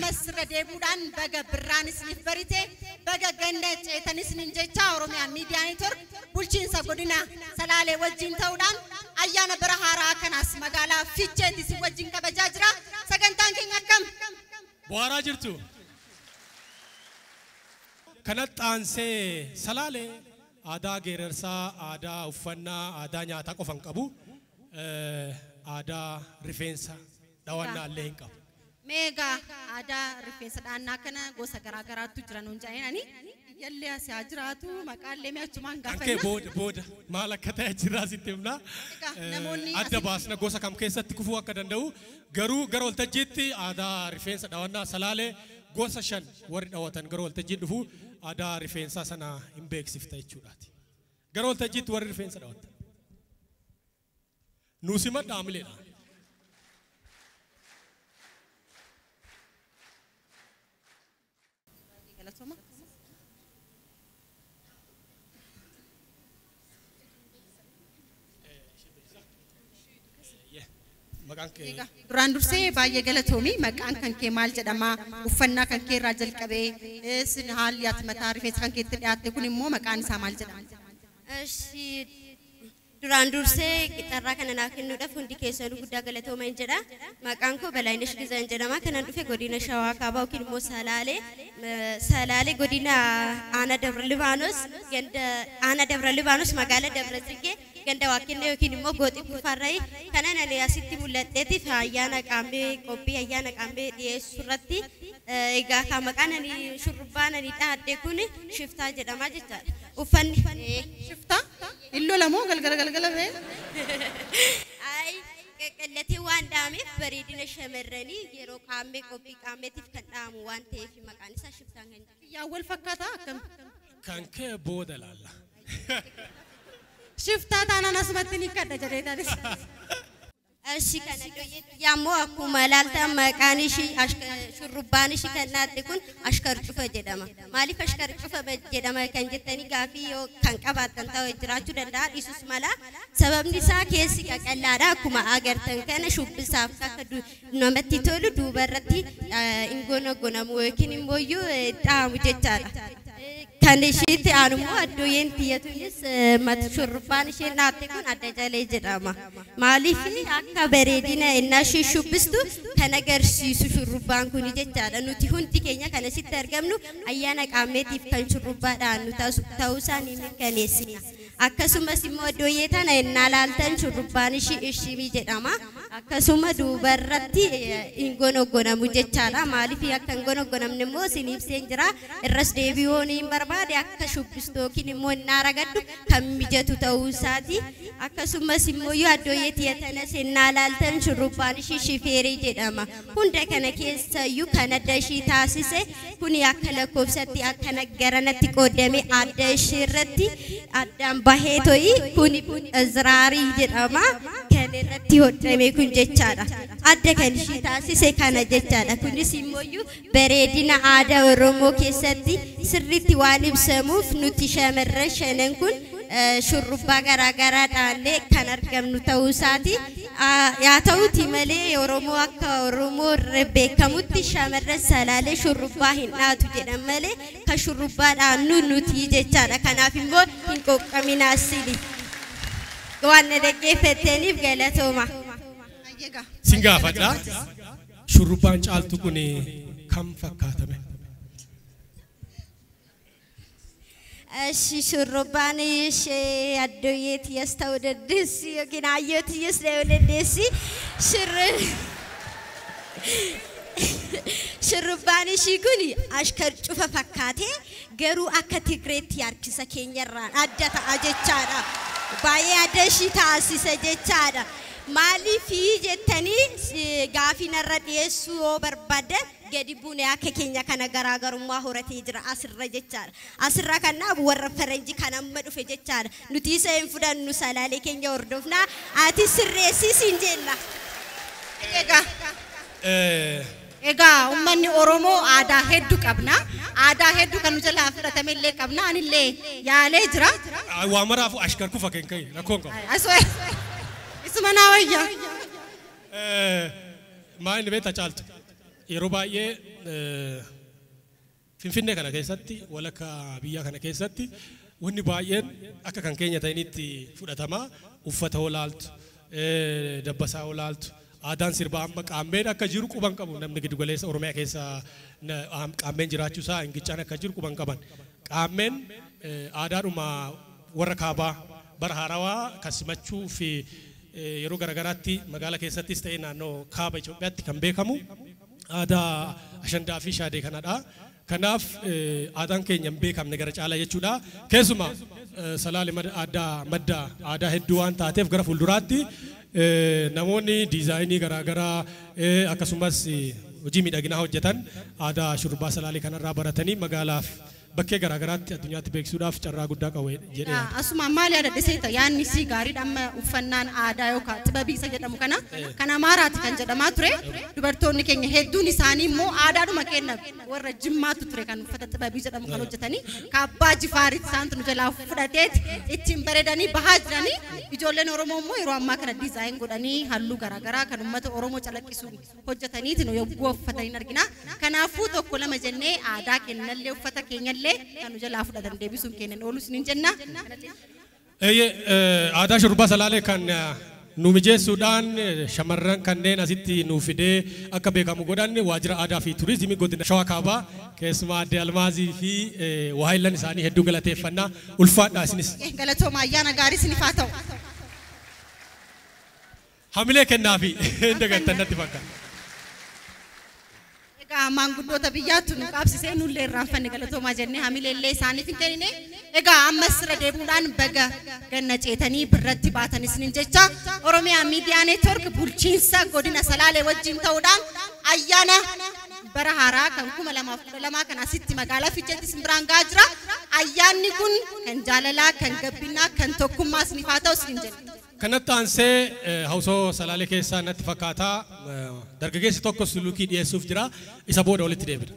أمس رديبودان بقى برانس نفبرته بقى جنة تنس نينجا أوروميا ميديا نتورك بولشين سقودنا سلالة وجين تودان أيانا برهارا كناس مقالا فيتشة تسي وجين كبجاجرا سكنتان كين أكم بوارا جرتو كانت أنسى سلالة آدا غيرسا آدا أفنا آدا نياتا كوفان كابو آدا ريفينسا دوانا لين كابو ميغا آدا ريفينسا دانا كنا غوسا غرا غرا تجرانون جايناني يلي أسي أجراتو مقال لمي أجمان غافنا أنكي بود مالا كتا أجراسي تمنا أدى باسنا غوسا كم كيسا تكفوا كدندو غرو التجيتي آدا ريفينسا دوانا سلالة غوسا شن ورد أوتن غرو التجيت دفو آدا ريفينسا سنا إمبيك سفتا يجوراتي غرو التجيت ورد ريفينسا دوانا نوسيمات داملينا duraan dursee baay'ee galatoomii maqaan kan kee maal jedhama uffannaa kan kee irraa jalqabee sin haalli ati mataa rifeensa kan keetti dhiyaatte kun immoo maqaan isaa maal jedhama Eshi duraan dursee qixarraa kana naa kennuudhaaf hundi keessanuu guddaa galatoomaa jedha maqaan koo Balaayinesh Gizaan jedhama kanan dhufe godina Shawaa Kaabaa yookiin immoo Salaalee godina Aanaa Dabra Libaanos magaalaa Dabra Tsiggee ganda Waaqinee yookiin immoo Gooxii Kufarraay kanan ani asitti mul'atteetiif ayyaana qaambee qophii ayyaana qaambee dhiyeessuu irratti egaa kan maqaan ani shurrubbaan ani dhaadde kun shiftaa jedhama jechaadha uffanni shiftaa illo lamoo galgala bee ay qallatee waan dhaameef bareedina shamarranii yeroo qaambee qophii qaambeetiif kan dhaamu waan ta'eef maqaan isaa shiftaa kan jedhamu yaa wal fakkaataa akkam kan kee booda laalla shiftaa taanaan asumatti ni kadha jedheetanis Eshi kana yammoo akkuma laaltan maqaan ishii shurrubbaan ishii kan dhaadde kun ashkar cufa jedhama maaliif ashkar cufa jedhama kan jettanii gaafii yoo kan qabaattan ta'uu jiraachuu danda'a dhiisus mala sababni isaa keessi qaqallaadha akkuma agartan kana shubbisaaf akka namatti tolu duubarratti ingonagonamu yookiin immoo dhaamu jechaadha kan ishiitti aanummoo addooyeen tiyyatuunis mata shurrubbaan isheen dhaadde kun adda jalee jedhama maaliif akka bareedina innaa ishee shubbistu kan agarsiisu shurrubbaan kun jechaadha nuti hundi keenya kan asitti argamnu ayyaana qaammeetiif kan shurrubbaadhaan nu ta'uusaa ni mirkaneessina akkasumas immoo addooyee tana innaa laaltan shurrubbaan ishii jedhama akkasuma duubarratti ingonogonamu jechaadha maaliif akka ingonogonamne immoo siniibseen jira irras deebi'uu ni barbaade akka shubbistu yookiin immoo innaa ragaddu kan mijatu ta'uusaati akkasumas immoo yoo addooyee tiyatana sennaa laaltan shurrubbaan ishii shifeerii jedhama hunda kana keessayyuu kan adda ishii taasise kuni akka lakkoofsatti akka naggaranatti qoodame adda ishii irratti addaan bahee to'i kuni Izraarii jedhama kan irratti hodhame kun jechaadha adda kan ishii taasise kana jechaadha kunis immoo bareedina aadaa Oromoo keessatti sirriitti waan ibsamuuf nuti shamarran shanan kun shurrubbaa garaa dhaanne kan argamnu ta'uusaati yaa ta'uuti malee Oromoo akka Oromoo beekamutti shamarran Salaalee shurrubbaa hin dhaatu jedhan malee kan shurrubbaa dhaannu nuti jechaadha kanaaf immoo hin qoqqaminaa sili waan dhaggeeffataniif galatooma singaafadha shurrubbaan caaltu kun kam fakkaatame Eshi shurrubbaan ishee addooyeeti yes ta'uu dandeessi yookiin hayyooti yes ta'uu dandeessi shurrubbaan ishii kun ashkar cufa fakkaatee garuu akka Tigreetti harkisa keenyarraan adda ta'a jechaadha baay'ee adda ishii taasisa jechaadha maaliif jettanii gaafii narra dhiyeessuu yoo barbaadan gadi buune akka keenya kana garaagarummaa horatee jira asirra jechaadha asirra kanaaf warra faranjii kan amma dhufe jechaadha nuti isa hin fudhannu Salaalee keenya hordofnaa ati sirreessis hin jenna egaa ummanni Oromoo aadaa hedduu qabna aadaa hedduu kan nu jalaa fudhatame illee qabna anillee yaalee jira waa maraafu ashkar kufa kenkai rakkoon qabu isuma naa wayya maa inni beektaa caaltu يروباية Finfinnee kana keessatti walakka biyya kana keessatti wanni baay'een akka kan keenya ta'initti fudhatama uffata olaaltu dabbasaa olaaltu aadaan sirbaa amma qaammeen akka jiru quban qabu namni giddu galeessa Oromiyaa keessa qaammeen jiraachuu isaa ingichaan akka jiru quban qaban qaammeen aadaadhuma warra kaabaa bara haarawaa kasimachuu fi yeroo garagaraatti magaalaa keessattis ta'e naannoo kaaba Itoophiyaatti kan beekamu aadaa ashandaa fi shaadee kanadha. Kanaaf aadaan keenya beekamne gara caalaa jechuudha. Keessuma salaalee madda aadaa hedduu waan taateef gara fuulduraatti namoonni diizaayinii garaagaraa akkasumas hojii miidhaginaa hojjetan aadaa shurrubbaa salaalee kanarraa baratanii magaalaaf bakkee garaagaraatti addunyaatti beeksisuudhaaf carraa guddaa qabu jedhee. Asuma maal yaadadheseeta yaanni si gaariidha amma uffannaan aadaa yookaan xibabii isa jedhamu kana maaraati kan jedhamaa ture dubartoonni keenya hedduun isaanii immoo aadaadhuma kenna warra jimmaatu ture kan uffata xibabii jedhamu kan hojjetanii kaabbaa jifaaritti isaantu nu jalaa fudhateet ittiin bareedanii bahaa jiranii ijoolleen Oromoo immoo yeroo ammaa kana diizaayin godhanii halluu garaagaraa kan uummata Oromoo calaqqisuun hojjetaniiti nu yogguu uffatanii argina. Kanaafuu tokko lama jennee aadaa kennallee uffata keenya kan jalaa fudhatan deebisuun kennan oolus ni jenna. Aadaa shurrubbaa salaalee kan nu mijeessuudhaan shamarran kanneen asitti nu fidee akka beekamu godhan waajjira aadaa fi turizimii godina Shawaa Kaabaa keessumaa adde Almaazii fi waahillan isaanii hedduu galateeffannaa ulfaadhaa isinis. Galatooma ayyaana gaarii isiniif haa ta'u. Hamilee kennaa fi dagatannatti fakkaata. Maanguddoota biyyaatti nu qabsisee nullee irraanfanne galatoomaa jennee hamileellee isaaniif hin kennine. Egaa ammas irra deebi'uudhaan baga ganna ceetanii birratti baatanis ni jecha Oromiyaa Miidiyaa Neetwork bulchiinsa godina Salaalee wajjin ta'uudhaan ayyaana bara haaraa kan 2012 kan asitti magaalaa Fiicheetti simbiraan gahaa jira. Ayyaanni kun kan jaalalaa, kan gabbinaa, kan tokkummaa isiniif haa ta'u isin jenna. Kanatti aansee hawsoo salaalee keessaa natti fakkaataa dargaggeessi tokko sulukii dhiyeessuuf jira isa booda walitti deebina.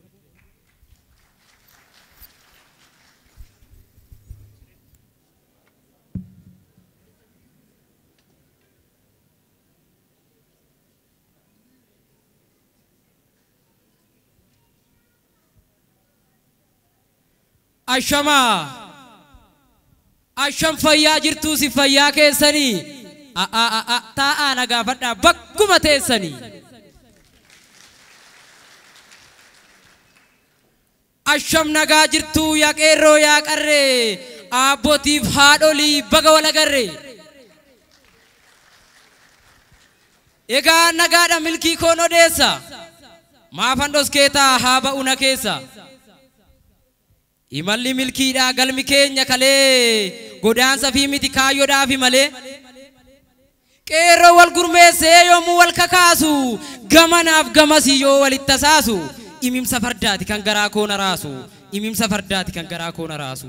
Asham fayyaa jirtuu si fayyaa keessanii taa'aa nagaafadhaa bakkuma teessanii asham nagaa jirtuu yaa qeerroo yaa qarree abbootiif haadholii baga wal agarree egaa nagaadha milkii koon odeessa maafan dhoskeetaa haa ba'una keessa imalli milkiidha galmi keenya kalee godaansa fi miti kaayyoodhaa fi malee qeerroo wal gurmeessee yommuu wal kakaasu gamanaaf gamasii yoo walitti tasaasu imimsa fardaati kan garaa koona raasu imimsa fardaati kan garaa koona raasu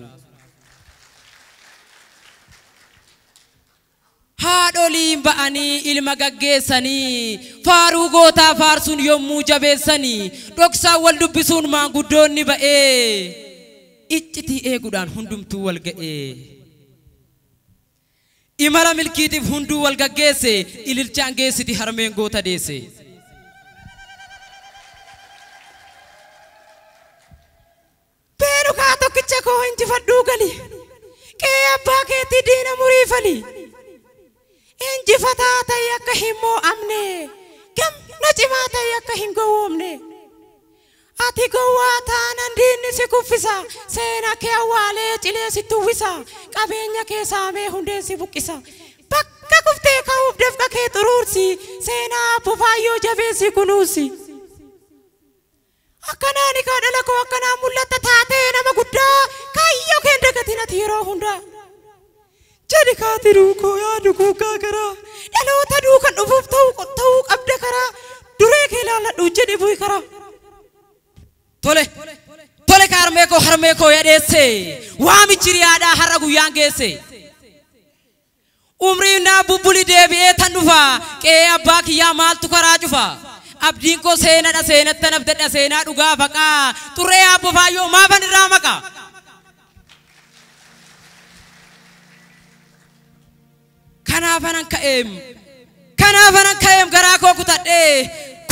haadholiin ba'anii ilma gaggeessanii faaruu gootaa faarsuun yommuu jabeessanii dhoksaa wal dubbisuun maanguddoonni ba'ee icciti eeguudhaan hundumtuu wal ga'ee imala milkiitiif hunduu wal gaggeesse ililchaan geessiti harmeen goota deesse beerukaa tokkicha koo injifadhuu gali qee abbaa keetii diina muriifali injifataa ta'e akka hin moo'amne gamna cimaa ta'e akka hin gowwoomne ati gowwaa taanan diinni si kuffisa seena kee awwaalee cilee si tuwwisa qabeenya kee saamee hundee si buqqisa bakka kuftee ka'uuf dafqa kee xuruursi seenaa bufaayyoo jabeessi kunuunsi akkanaan ikaa dhala koo akkanaan mul'atta taatee nama guddaa kaayyoo kee dagatin ati yeroo hundaa jadi kaatiruu koo yaadu guugaa garaa dhaloota duukan dhufuuf ta'uu qabda karaa duree kee ilaalladhu jedhi bu'i karaa tole harmee koo yadeesse waamichi riyaadhaa har'a guyyaan geesse umrii naa bubbuli deebi'ee tan dhufa qe'ee abbaa kiyyaa maaltu karaa cufa abdiin koo seenadha seenatta nafdadha seenaa dhugaa faqaa xurree abbofaayyoo maafan irraa maqa kanaafanan ka'eem garaa koo kutadhee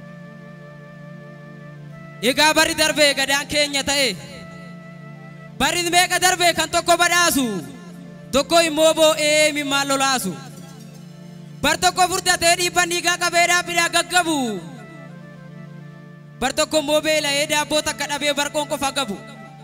Egaa bari darbee gadaan keenya ta'e bari meeqa darbee kan tokko badhaasu tokko immoo boo'ee mimmaan lolaasu bar tokko furdatee dhiibban dhiigaa qabeedhaa bidhaa gaggabu bar tokko immoo beela'ee daabboo takka dhabee barqoon qofa gabu.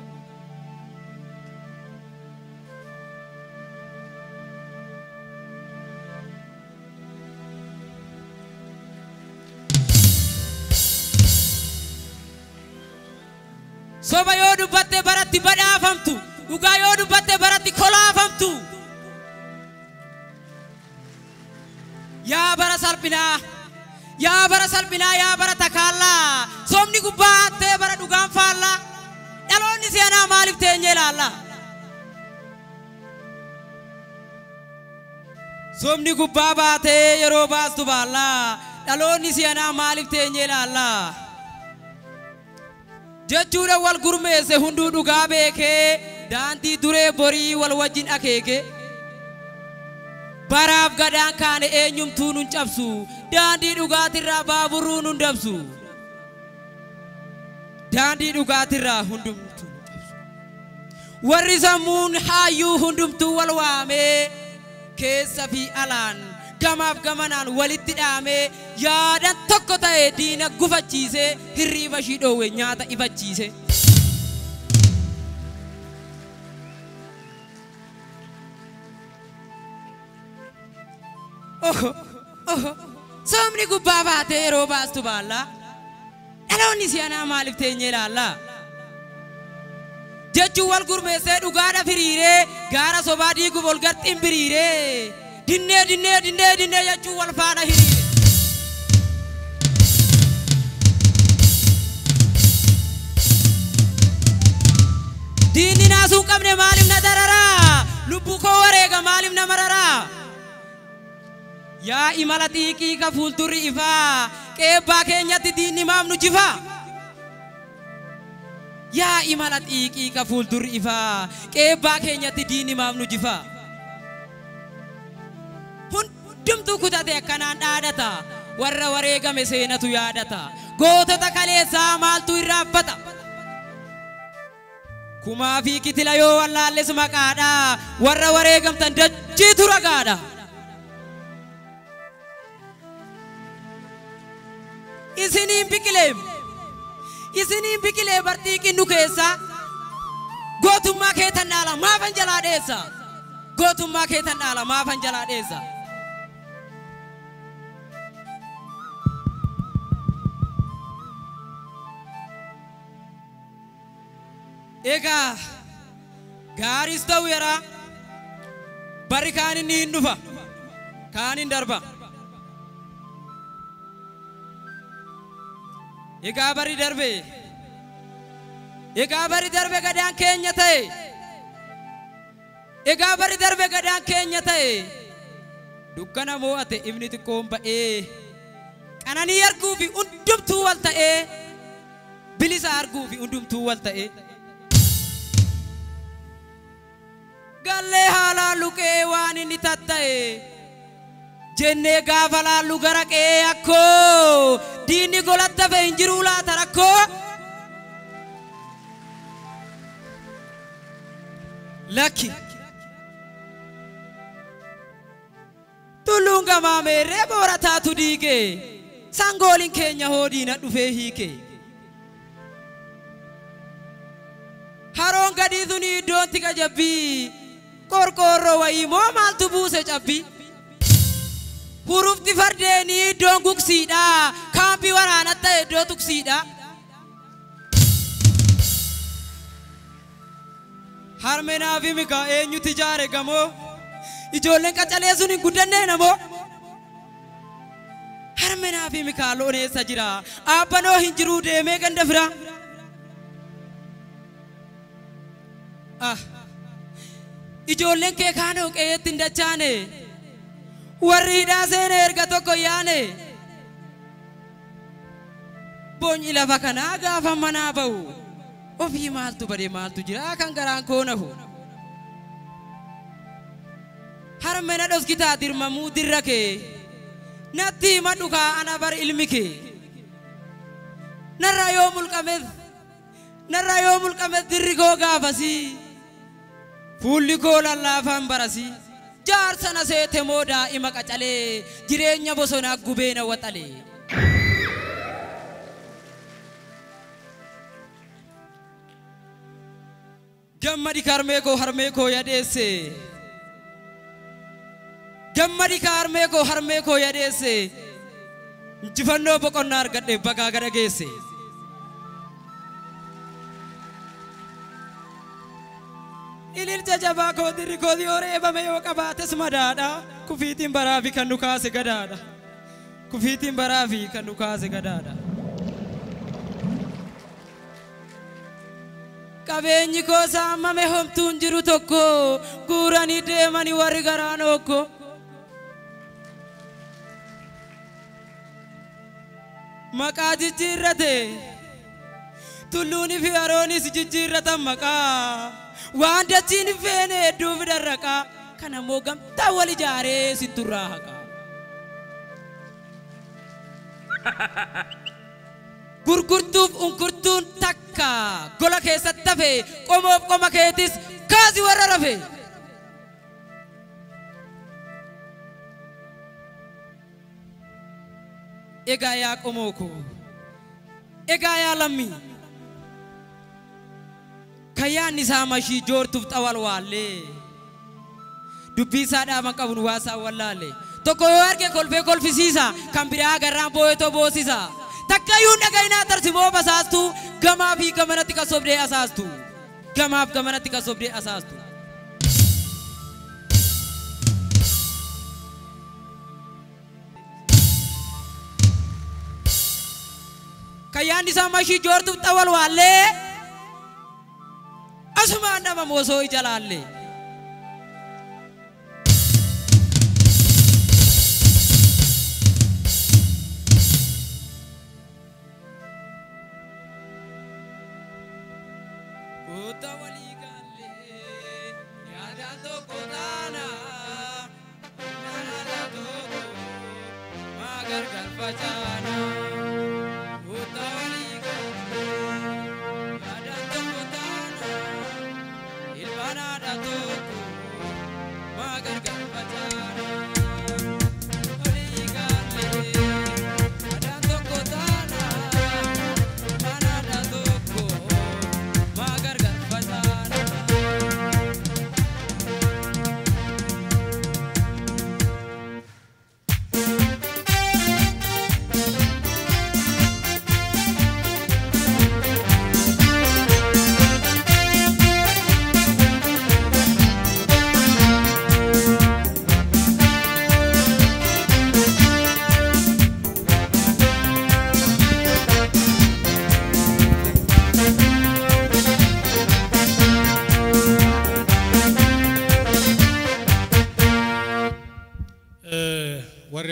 Soba yoo dubbatte baratti badhaafamtu dhugaa yoo dubbatte baratti kolaafamtu yaa bara salphinaa yaa bara takaallaa somni gubbaa hattee bara dhugaan faallaa dhaloonni seenaa maaliif teenyee ilaalla somni gubbaa baatee yeroo baastu baallaa dhaloonni seenaa maaliif teenyee ilaalla jechuudha wal gurmeesse hunduu dhugaa beekee daandii duree borii wal wajjin akeeke baraaf gadaan kaane eenyumtuu nun cabsu daandii dhugaatirraa baaburuu nun dabsu daandii dhugaatirraa hundumtuu nun cabsu warri sammuun haayyuu hundumtuu wal waamee keessa fi alaan gamaaf gamanaan walitti dhaamee yaadan tokko ta'e diina gufachiise hirriiba shii dhoowwe nyaata ifachiise. Somni gubbaa baatee yeroo baastu baallaa dhaloonni si'anaa maaliif teenyee ilaalla jechuun wal gurmeessee dhugaadha firiiree gaara sobaa diiguuf ol garxiin biriiree dinnee jechuun wal faana hiriire. Diinni naasuu qabne maaliif na dararaa lubbuu koo wareega maaliif na mararaa yaa imala xiiqii ka fuuldurri ifaa qeebbaa keenyatti diinni maaf nu jifaa yaa imala xiiqii ka fuuldurri ifaa qeebbaa keenyatti diinni maaf nu jifaa hundumtuu kutate akkanaan dhaadata warra wareegame seenatu yaadata gootota kaleessaa maaltu irraanfata kumaa fi kitila yoo wallaalles maqaadha warra wareegamtan dachiitu ragaadha isiniin biqilee bartii qinnu keessa gootummaa kee tan dhaala maafan jalaa dheessa gootummaa kee tan dhaala maafan jalaa dheessa Ega gaaris ta'u yara bari kaan inni hin dhufa kaan hin darba Ega bari darbe gadaan keenya ta'e Ega bari darbe gadaan keenya ta'e dukkana moo'ate ifni xiqqoon ba'ee qananii arguu fi hundumtuu wal ta'ee bilisa arguu fi hundumtuu wal ta'ee galle halaalu kee waan inni tatta'e jennee gaafa laallu gara kee akkoo diinni golatta fe hin jiruu laata rakkoo lakki tulluun gamaa meerree boora taatu diigee sangooliin keenya hoodiina dhufee hiikee haroon gadii suni iddoon tika jabbii qorqorroo wayii moo maaltu buuse cabbii hurufti fardeenii iddoon gugsiidha kaambii waraanaa ta'e iddoo tuksiidha harmenaa fi mikaa eenyutti jaare gamoo ijoolleen qacalee sun hin guddannee namoo harmenaa fi mikaa looneessa jira aabbanoo hin jiruu deemee ganda fira ijoolleen kee kaanoo qe'eetti hin dachaane warri hidhaa seene erga tokko yaane boonyi lafa kanaa gaafa manaa ba'u ofii maaltu badee maaltu jira kan garaan koo nafu harmena dhoskitaa dirmamuu dirra kee natti hima dhugaa ana bar ilmi kee narra yoo mulqames dirri koo gaafasii fuulli koo lallaafaan barasii jaarsana seete moo daa'ima qacalee jireenya bosonaa gubeena waxalee gammadi karmee koo harmee koo yadeesse gammadi harmee koo yadeesse injifannoo boqonnaa argadhe bagaa gada geesse ililcha jabaa koo dirri koo yoo reebame yoo qabaates madaadha kufiitiin baraa fi kan nu kaase gadaadha kufiitiin baraa fi kan nu kaase gadaadha qabeenyi koo saamame homtuun jiru tokko guuranii deemanii warri garaan okko maqaa jijjiirrate tulluuni fi haroonis jijjiirratan maqaa waan dachiin feene hedduu fidarraqaa kana moo gamtaa wal ijaaree sitturraa haqaa gurgurtuuf unkurtuun takka gola keessatti tafe qomoof qoma keetis kaasi warra rafe egaa yaa qomoo koo egaa yaa lammii kayyaan isaa mashii joortuuf xawal waallee dubbii isaa dhaaban qabnu waasaa wallaalle tokko yoo arge kolfee kolfisiisa kan biraa garraan booyetoo boosisa takkayyuun dhagayinaa tarsimoo basaastu gamaa fi gamanatti kan sobdee asaastu gamaaf gamanatti kan sobdee asaastu kayyaan isaa mashii joortuuf xawal waallee asumaan nama moosoo ijalaalle Kota wali galle yaada tokko taana yaada tokko magar galfachaana kota wali galle yaada tokko taana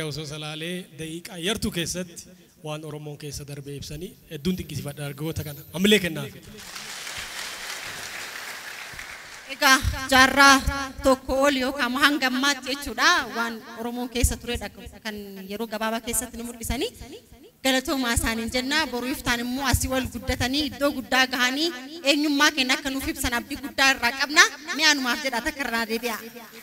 osoo salaalee daqiiqaa yartuu keessatti waan Oromoon keessa darbee ibsanii hedduun dinqisiifadha argoota kana ammallee kennaaf. Egaa jaarraa tokko ol yookaan hanga ammaatti jechuudha waan Oromoon keessa turedha kan yeroo gabaabaa keessatti nu mul'isanii galatoomaa isaaniin jenna boruu iftaan immoo asii wal guddatanii iddoo guddaa gahanii eenyummaa keenya akka nuuf ibsan abdii guddaa irraa qabna mi'aanumaaf jedha takka irraa deebi'a.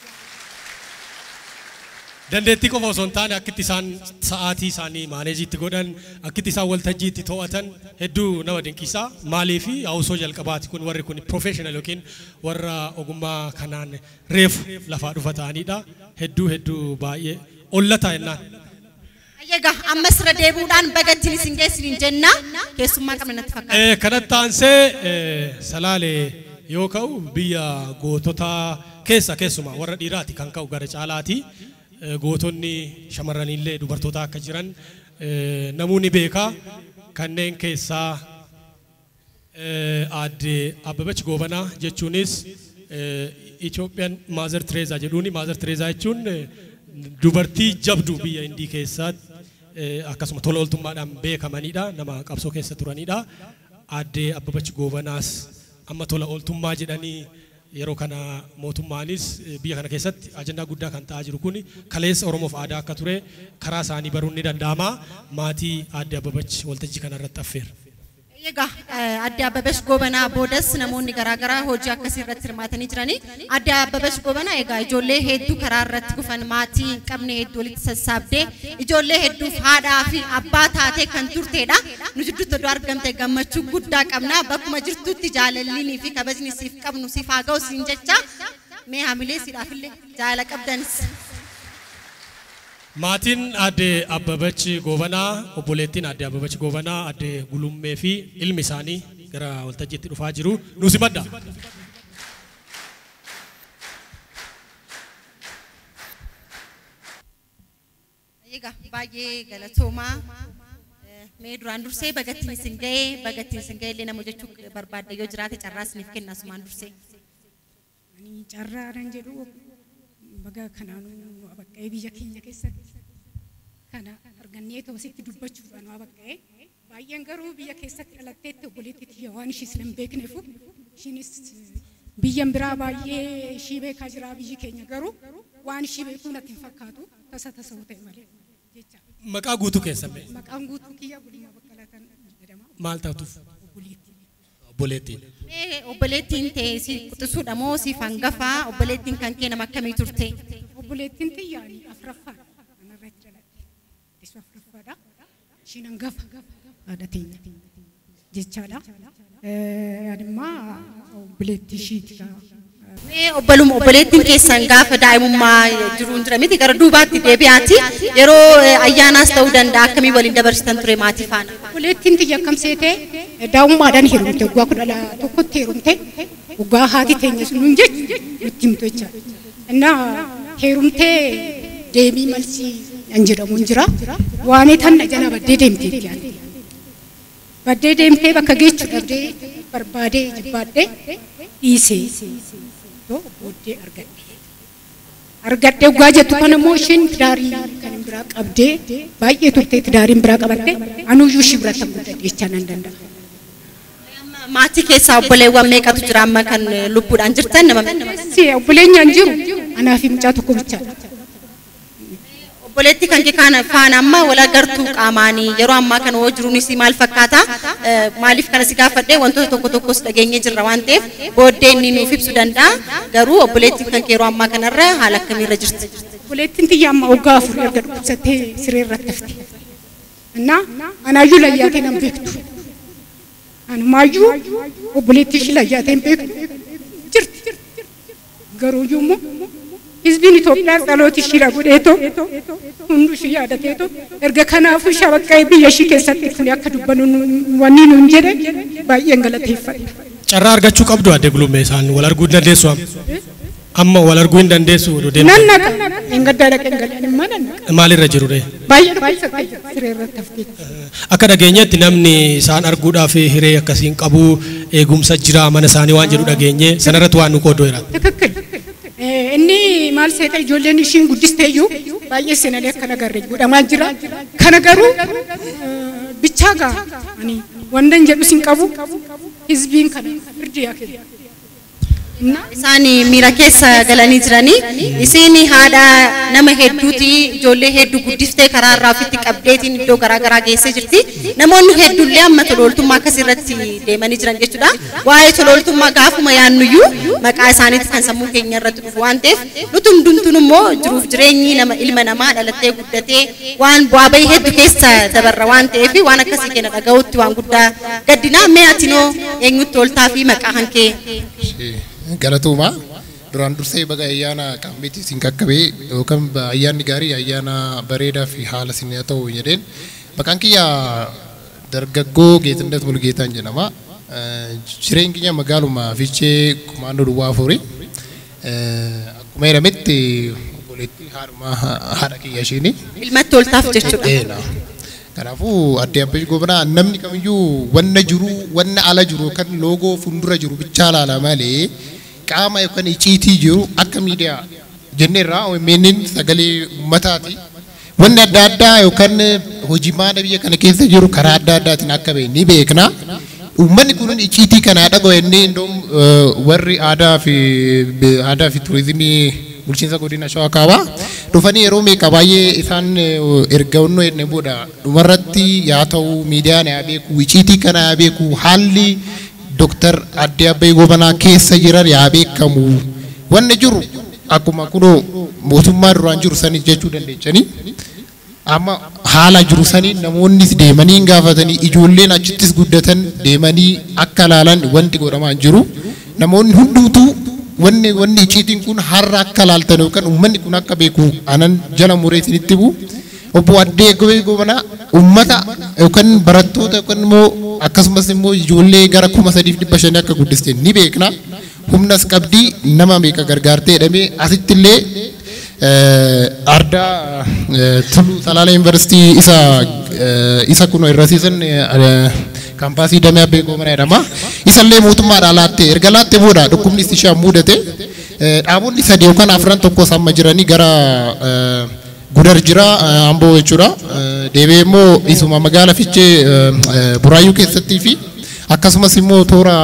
Dandeettii qofa osoo hin taane akkitti isaan sa'aatii isaanii maaneejiitti godhan akkitti isaan waltajjiitti to'atan hedduu nama dinqisaa maaliif hausoo jalqabaati kun warri kun professional yookiin warra ogummaa kanaan reefu lafaa dhufa ta'anidha hedduu baay'ee ollataa jennaan. Egaa ammas irra deebi'uudhaan bagattiin isin geessiniin jenna keessummaa qabna natti fakkaata. Kanatti aansee salaalee yoo ka'u biyya gootota keessumaa warra dhiiraati kan ka'u gara caalaati. Gootonni shamarranillee dubartoota akka jiran namoonni beekaa kanneen keessaa aadde Abbabach Goobanaa jechuunis Itoophiyaan Maazar Tereezaa jedhuuni Maazar Tereezaa jechuun dubartii jabduu biyya Indii keessatti akkasuma tola ooltummaadhaan beekamanidha nama qabsoo keessa turanidha. Aadde Abbabach Goobanaas amma tola ooltummaa jedhanii yeroo kana mootummaanis biyya kana keessatti ajandaa guddaa kan ta'aa jiru kun kaleessa Oromoof aadaa akka ture karaa isaanii baruun ni danda'ama maatii Aadde Abbabach waltajjii kana irratti affeera. Egaa Aadde Abbabach Goobanaa boodas namoonni garaagaraa hojii akkasii irratti hirmaatanii jiranii Aadde Abbabach Goobanaa egaa ijoollee hedduu karaa irratti gufan maatii qabne hedduu walitti sassaabdee ijoollee hedduuf haadhaa fi abbaa taatee kan turteedha nu jidduutti iddoo argamte gammachuu guddaa qabna bakkuma jirtutti jaalallinii fi kabajni siif qabnu siif haa ga'u siin jecha mee hamilee siidhaafillee jaalala qabdanis. Maatiin Aadde Abbabach Goobanaa obboleettiin Aadde Abbabach Goobanaa Aadde Gulummee fi ilmi isaanii gara waltajjiitti dhufaa jiru nuus himadha. Egaa baay'ee galatoomaa mee duraan dursee bagattiin isin ga'ee illee nama jechuu barbaadda yoo jiraate carraa isiniif kenna asumaan dursee. Ani carraadhaan jedhu baga kanaanuu abaqqee biyya keenya keessatti kana argannee toositti dubbachuudhaan abaqqee baay'een garuu biyya keessatti dhalatteetti obboleettiitti waan ishiis hin beekneef ishiinis biyyan biraa baay'ee ishii beekaa jira biyyi keenya garuu waan ishii beekuu natti hin fakkaatu tasa ta'e malee jecha. Maqaa guutuu keessame. Maqaan guutuu kiyya Gulimaa Baqqalaataan jedhama. Maal ta'uuf? Obboleettiin. Obboleettiin ta'e si quxisuudha moo siif hangafaa obboleettiin kan kee nama akkamii turte? Obboleettiin xiyyaanii afuraffaadha. Kanarratti dhaladhe. Isu afuraffaadha. Ishiin hangafa haadha teenya jechaadha. Adimmaa obboleettii ishiiti. Obboleettiin keessan gaafa daa'imummaa jiruun jira miti gara duubaatti deebi'aati yeroo ayyaanaas ta'uu danda'a akkamii waliin dabarsitan ture maatii faana. Obboleettiin xiyya akkam seetee daa'ummaadhaan heerumte waggaa 11tti heerumte waggaa haati teenya sun jechuun nutti himtu jechaadha. Innaa heerumtee deemii malsii an jedhamu hin jira waan tanna jala baddee deemtee yaadde. Baddee deemtee bakka geechuu dhabdee barbaadee jibbaadhee dhiisee. Booddee argadhee waggaa jettu kana immoo isheen tidaarii kan biraa qabdee baay'ee turtee tidaariin biraa qabattee anuuyyuu ishii biratti guddadhe jechaa nan danda'a. Maatii keessaa obboleewwan meeqatu jira amma kan lubbuudhaan jirtan nama? Obboleenyaan jiru anaa fi mucaa tokko bichaadha. Obboleettii kan kee kana faana amma wal agartuu qaamaanii yeroo ammaa kana hoo jiruunis maal fakkaata? Maaliif kana si gaafadhee wantoota tokkos dhageenyee jirra waan ta'eef booddee inni nuuf ibsuu danda'a. Garuu obboleettiin kan kee yeroo ammaa kanarra haala akkamiirra jirti? Obboleettiin xiyya amma waggaa 4 erga dhukkubsattee siree irratti hafte. Innaa anaayyuu layyaatee nan beektu. Anumaayyuu obboleettii ishii layyaatee hin beektu jirti. Garuu immoo Hizbiin Itoophiyaa dhaloota ishiidha godheetoo hunduu ishii yaadateetoo erga kanaafuu shabaqqee biyya ishii keessatti kun akka dubbannu wanni nuun jedhe baay'een galateeffadha. Carraa argachuu qabdu Aadde Gulummee isaan wal arguu hin dandeessu amma wal arguu hin dandeessu deemu. Nan naqa hin gaddaa dhaqeen galeen immoo nan naqa. Maalirra jiru dee? Baay'ee dhukkubsattee siree irratti haftee. Akka dhageenyetti namni isaan arguudhaaf hiree akkasiin qabu eegumsa jira mana isaanii waan jedhu dhageenye sanarratti waan nu qoodoo jira. Inni maal seeta ijoolleen ishiin guddisteeyyuu baay'ee seenalee akkana garree godhamaa jira. Kana garuu bichaa gaa ani wandan jedhu sin qabu hizbiin kana firdii yaa kenna. Isaan miira keessa galanii jiranii isiin haadha nama hedduuti ijoollee hedduu guddiftee karaa irraa ofitti qabdeetiin iddoo garaagaraa geessee jirti. Namoonni hedduullee amma tolooltummaa akkasirratti deemanii jiran jechuudha. Waa'ee tolooltummaa gaafuma yaannuyyuu maqaa isaaniitti kan sammuu keenya irratti dhufu waan ta'eef nuti hundumtuun immoo jiruuf jireenyi ilma namaa dhalattee guddatee waan bu'aa bahii hedduu keessa dabarra waan ta'eef waan akkasii keenya dhaga'utti waan guddaa gaddinaa mee atinoo eenyutti ooltaa fi maqaa hankee. Galatuma duraan dursee baga ayyaana qaamiti isin qaqqabee yookaan ayyaanni gaarii ayyaana bareedaa fi haala isin haa ta'u jedheen maqaan kiyya dargaggoo Geetnet Mulgeetaan jedhama. Jireenyi keenya magaaluma Fiichee Kumaandoo Duwwaa Afurii akkuma jedhametti obboleettii haadha kiyya ishiini. Ilmatti ooltaaf jechuudha. Kanaafuu adde Abbee Gobanaa namni kamiyyuu wanna jiru wanna ala jiru kan loogoo fuuldura jiru bichaa ilaala malee qaama yookaan icciitii jiru akka miidiyaa jenneerraa OMN sagalee uummataati. Wanni adda addaa yookaan hojii maana biyya kana keessa jiru karaa adda addaatiin akka ba'e ni beekna. Uummanni kun icciitii kana dhaga'u inni indoom warri aadaa fi turizimii bulchiinsa godina Shawaa Kaabaa dhufanii yeroo meeqa baay'ee isaan ergannoo enne booda dhumarratti yaa ta'u miidiyaan yaa beeku icciitii kana yaa beeku haalli Dr. Adde Abbee Gobanaa keessa jiran yaa beekamu wanni jiru akkuma kunoo mootummaa duraan jiru sanis jechuu dandeechanii amma haala jiru sanii namoonnis deemanii gaafatanii ijoolleen achittis guddatan deemanii akka ilaalan wanti godhamaa jiru namoonni hundumtuu wanni icciitiin kun har'a akka ilaaltan yookaan uummanni kun akka beeku anan jala muree isinitti bu'u obbo Addee Abbee Gobanaa uummata yookaan barattoota yookaan immoo akkasumas immoo ijoollee gara 3,500 akka guddiste ni beekna humnas qabdii nama meeqa gargaartee jedhamee asitti illee Ardaa Tullu Salaala Yuunivarsiitii isa kun irrasiisan kaampaasii Damee Abbee Gobanaa jedhama. Isallee mootummaadhaan laattee erga laattee booda dhukkubni ishee mudate dhaabonni 3 yookaan 4 tokko samma jiranii gara Gudar jira Amboo jechuudha. Deebee immoo isuma magaala Fiichee Buraayyuu keessattii fi akkasumas immoo toora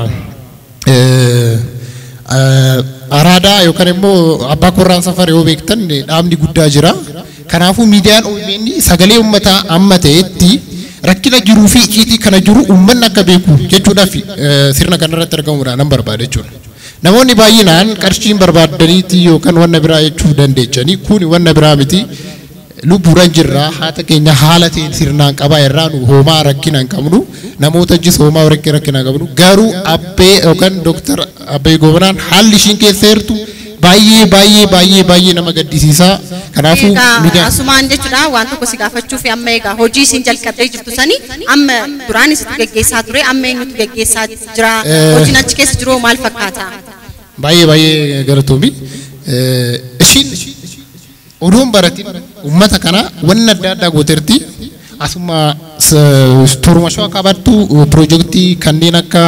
Araadaa yookaan immoo Abbaa Korraan Safar yoo beektan dhaabni guddaa jira. Kanaafuu miidiyaan OMN sagalee uummataa amma ta'etti rakkina jiruu fi icciitii kana jiru uummanni akka beeku jechuudhaaf sirna kanarratti argamuudhaan nan barbaada jechuudha. Namoonni baay'inaan qarshiin barbaadaniiti yookaan wanna biraa jechuu dandeechanii kun wanna biraa miti lubbuudhaan jirra haata keenya haala ta'een sirnaan qabaa irraa nu hoomaa rakkina hin qabnu namoota jis hoomaa rakkina hin qabnu garuu Abbee yookaan Dr. Abbee Gobanaan haalli ishiin keessa jirtu baay'ee nama gaddisiisaa. Kanaafuu asumaan jechuudha waan tokko si gaafachuuf amma egaa hojii isin jalqabdee jirtu sanii amma duraan isitu geggeessaa ture amma eenyutu geggeessaa jira hojiin achi keessa jiru maal fakkaata? Baay'ee galatoomi. Ishiin oduun baratiin uummata kana wanna adda addaa gooterti asuma tooruma Shawaa Kaabaattu piroojeektii kanneen akka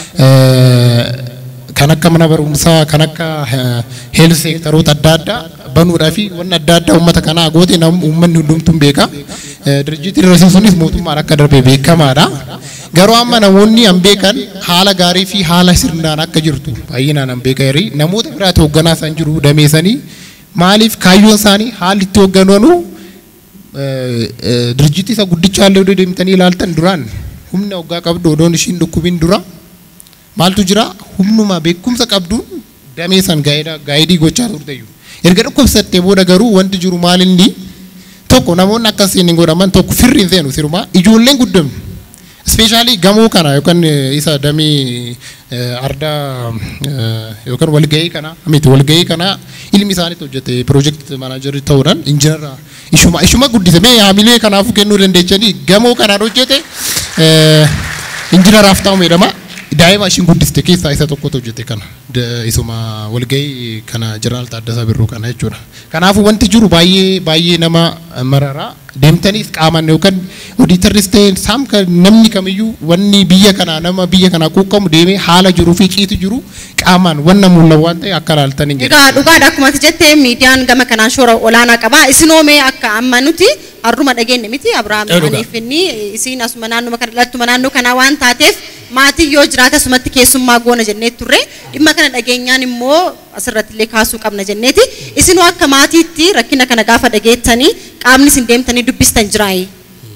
kan akka mana barumsaa kan akka health sectoroota adda addaa banuudhaa fi wanna adda addaa uummata kanaa goote uummanni hundumtuun beeka. Dirjiitiin rasiisuunis mootummaan akka darbe beekamaadha. Garuu amma namoonni an beekan haala gaarii fi haala sirnaan akka jirtu baay'inaan an beekari namoota biraatti hoogganaa isaan jiru dameessanii maaliif kaayyoon isaanii haalli itti hooggananu dirjiitii isa guddichaa illee deemtanii ilaaltan duraan humna hoggaa qabdu odoon ishiin dhukkubin dura maaltu jira humnuma beekumsa qabduun dameessan gaayidii gochaa turteeyyu. Erga dhukkubsattee booda garuu wanti jiru maalinni tokko namoonni akkasiin hin godhaman tokko firri hin seenu siruma ijoolleen guddamne. Especially gamoo kana yookaan isa damee ardaa yookaan walgahii kana miti walgahii kana ilmi isaaniitti hojjete project manager ta'uudhaan injiinara ishuma guddise mee haamilee kanaafuu kennuu dandeechanii gamoo kanaan hojjete injiinaraaf ta'u jedhama. daa'ima ishiin guddiste keessaa isa tokkotu hojjete kana isuma walgahii kana Jeneraal Taaddasaa Birruu kana jechuudha. Kanaafuu wanti jiru baay'ee nama mararaa deemtaniif qaamaan yookaan odiitarris ta'een saamka namni kamiyyuu wanni biyya kana nama biyya kana quuqqamu deemee haala jiruu fi ciitu jiru qaamaan wanna mul'atu waan ta'e akka ilaaltaniin jedha. Egaa dhugaadha akkuma jettee miidiyaan gama kanaan shoora olaanaa qaba. Isinoomee akka amma nuti har'uma dhageenye miti Abrahaam Aniifinni isiin asuma naannoo kana dhalatuma naannoo kana waan taateef maatii yoo jiraate asumatti keessummaa goona jennee turre dhimma kana dhageenyaan immoo asirratti illee kaasuu qabna jenneeti. Isinoo akka maatiitti rakkina kana gaafa dhageettanii qaamni isin deemtanii dubbistan jiraayi.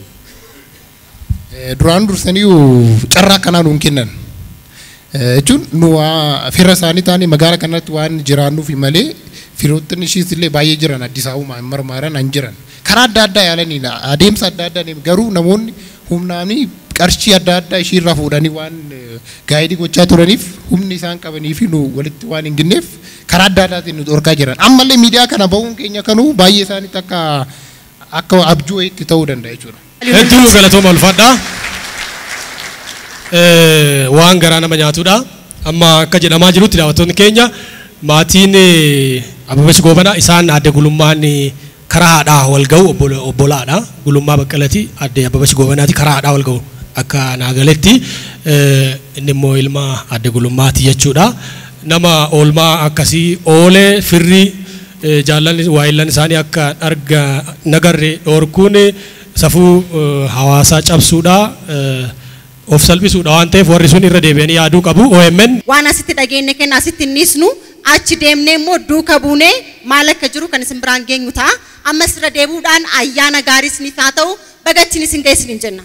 Duraan dursanii carraa kanaa nuun kennan. Jechuun nu fira isaanii taane magaalaa kanatti waan jiraannuuf malee firoottan ishiis illee baay'ee jiran Addis Ababaa marmaaran an jiran. Karaa adda addaa yaalaniidha. Adeemsa adda addaa garuu namoonni humnaanii qarshii adda addaa ishiirraa fuudhanii waan gaayidii gochaa turaniif humni isaan qabanii fi nu walitti waan hin ginneef karaa adda addaatiin nu dhorkaa jiran. Ammallee miidiyaa kana bahuun keenya kanuu baay'ee isaaniitti akka abjuu itti ta'uu danda'a jechuudha. Hedduu galatooma ulfaadhaa. Waan garaa nama nyaatudha. Amma akka jedhamaa jirutti daawwattoonni keenya maatiin Ababash Goobanaa isaan adda gulummaan karaa haadhaa wal ga'u obbolaadha. Gulummaa Baqqalati adda Ababash Goobanaati karaa haadhaa wal ga'u akka naagaletti inni immoo ilma adda gulummaati jechuudha. Nama oolmaa akkasii oolee firri jaallan waayillan isaanii akka arga nagarre dhoorkuun safuu hawaasaa cabsuudha. Of salphisuudha waan ta'eef warri sun irra deebi'anii yaaduu qabu. OMN waan asitti dhageenye kenna asitti nisnu achi deemnee immoo duuka buunee maal akka jiru kan isin biraan geenyu ta'a. Ammas irra deebuudhaan ayyaana gaarii isiniif haa ta'u bagachiin isin geessiniin jenna.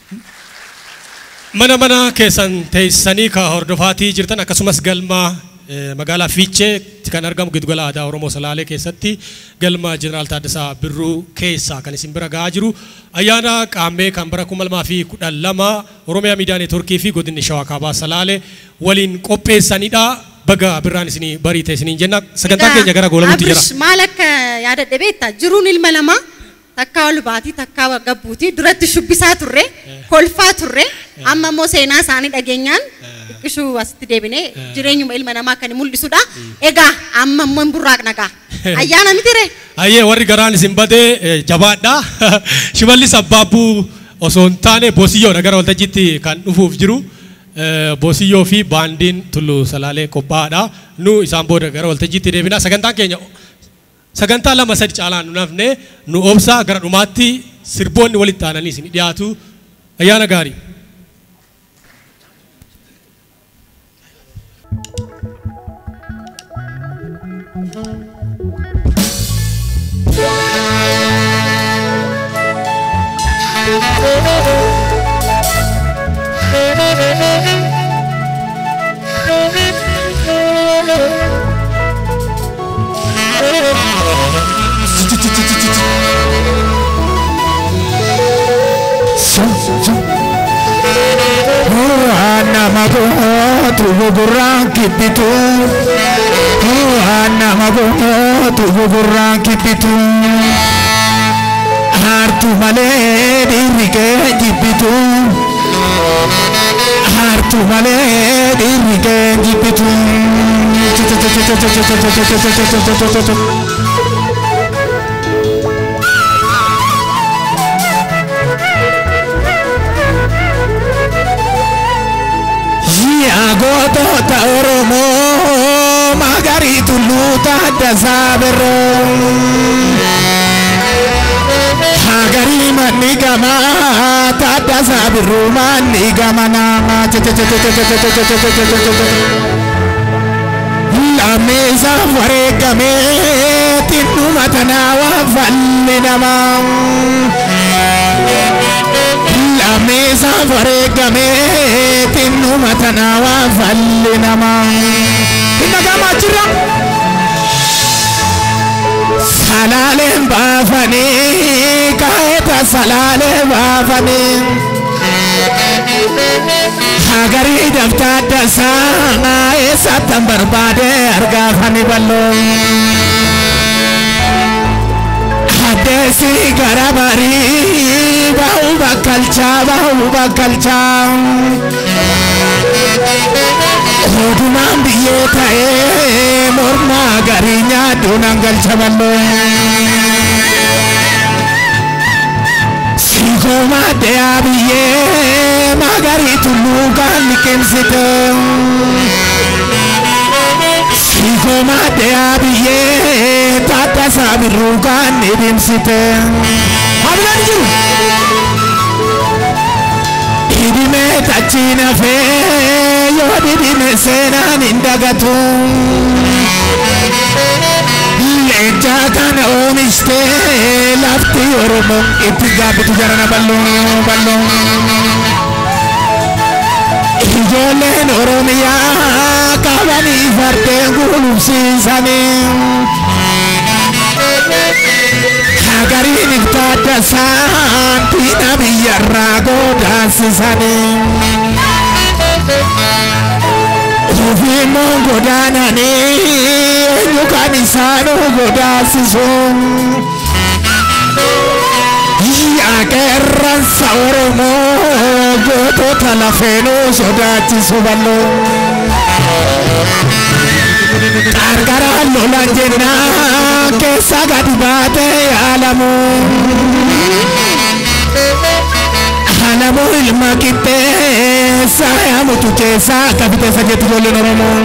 Mana keessan teessanii ka hordofaatii jirtan akkasumas galma magaalaa Fiichee kan argamu giddugala aadaa Oromoo Salaalee keessatti galma Jeneraal Taaddasaa Birruu keessaa kan isin bira ga'aa jiru ayyaana qaammee kan bara 2012 Oromiyaa Miidiyaa Neetworkii fi godinni Shawaa Kaabaa Salaalee waliin qopheessanidha. Baga birraan isinii barii ta'e isiniin jenna. Sagantaa keenya gara goolamuutti jira. Maal akka yaadadhe beektaa jiruun ilma namaa takkaa ol baatii takkaa gabbuutii duratti shubbisaa turre kolfaa turre amma immoo seenaa isaanii dhageenyaan dhiqqishuu asitti deebinee jireenyuma ilma namaa kan mul'isudha. Egaa amma immoo burraaq nagaa ayyaana mitire. Ayyee warri garaan isin badee jabaadha. Shimallis Abbaabbuu osoo hin taane Boosiyyoodha gara waltajjiitti kan dhufuuf jiru. Boosiyyoo fi baandiin Tullu Salaalee qophaa'aadha. Nu isaan booda gara waltajjiitti deebina. Sagantaan keenya sagantaa lama sadi caalaan nu nafne nu obsaa gara dhumaatti sirboonni walitti aananii isin dhiyaatu. Ayyaana gaarii. Namagotu gurraan kibbitu namagotu gurraan kibbitu hartu malee dhiirri kee jibbitu hartu malee dhiirri kee jibbitu. Gootota Oromoo magarii Tulluu Taaddasaa Birruu magarii manni gamaa Taaddasaa Birruu manni gama namaa lammeessa wareegamee tinnuma tanaa waan falli namaa. Lammeessa wareegamee tinnuma tanaa waan falli namaa. Inna gamaa jira. Salaaleen baafanii kaa'eeta salaaleen baafanii. Hagarii daftaa Taaddasaa eessattan barbaade argaafani balloo. Addeessi gara barii bahu bakkalchaa. Odumaan biyyee ta'ee mormaa garii nyaadduunaan galchaballee. Siikoo maaddeyaa biyyee magarii tulluu kan liqimsite. Siikoo maaddeyaa biyyee taaddasaa birruu kan dhidhimsite. Hamilaan jiru. Dhidhimee tachiina fee yoo dhidhime seenaan hin dagatu. Leenca kana oomishte lafti Oromoo itti gaafatu jarana bal'oo. Ijoolleen Oromiyaa qabanii fardeen gulufsiisanii. Hagariin ibtaadasaan diina biyyarraa godaasisanii. Ofiimmoo godaananii eenyukaan isaanuu godaasisuun. Yaa qeerransa Oromoo gootota lafeenuu sodaachisu bal'oo. Qarqaraan lolan jennaan keessa gadi baatee yaalamu. Alamu ilma qixxeessa yaamutu keessaa akka fixeessa jettu ijoolleen Oromoo.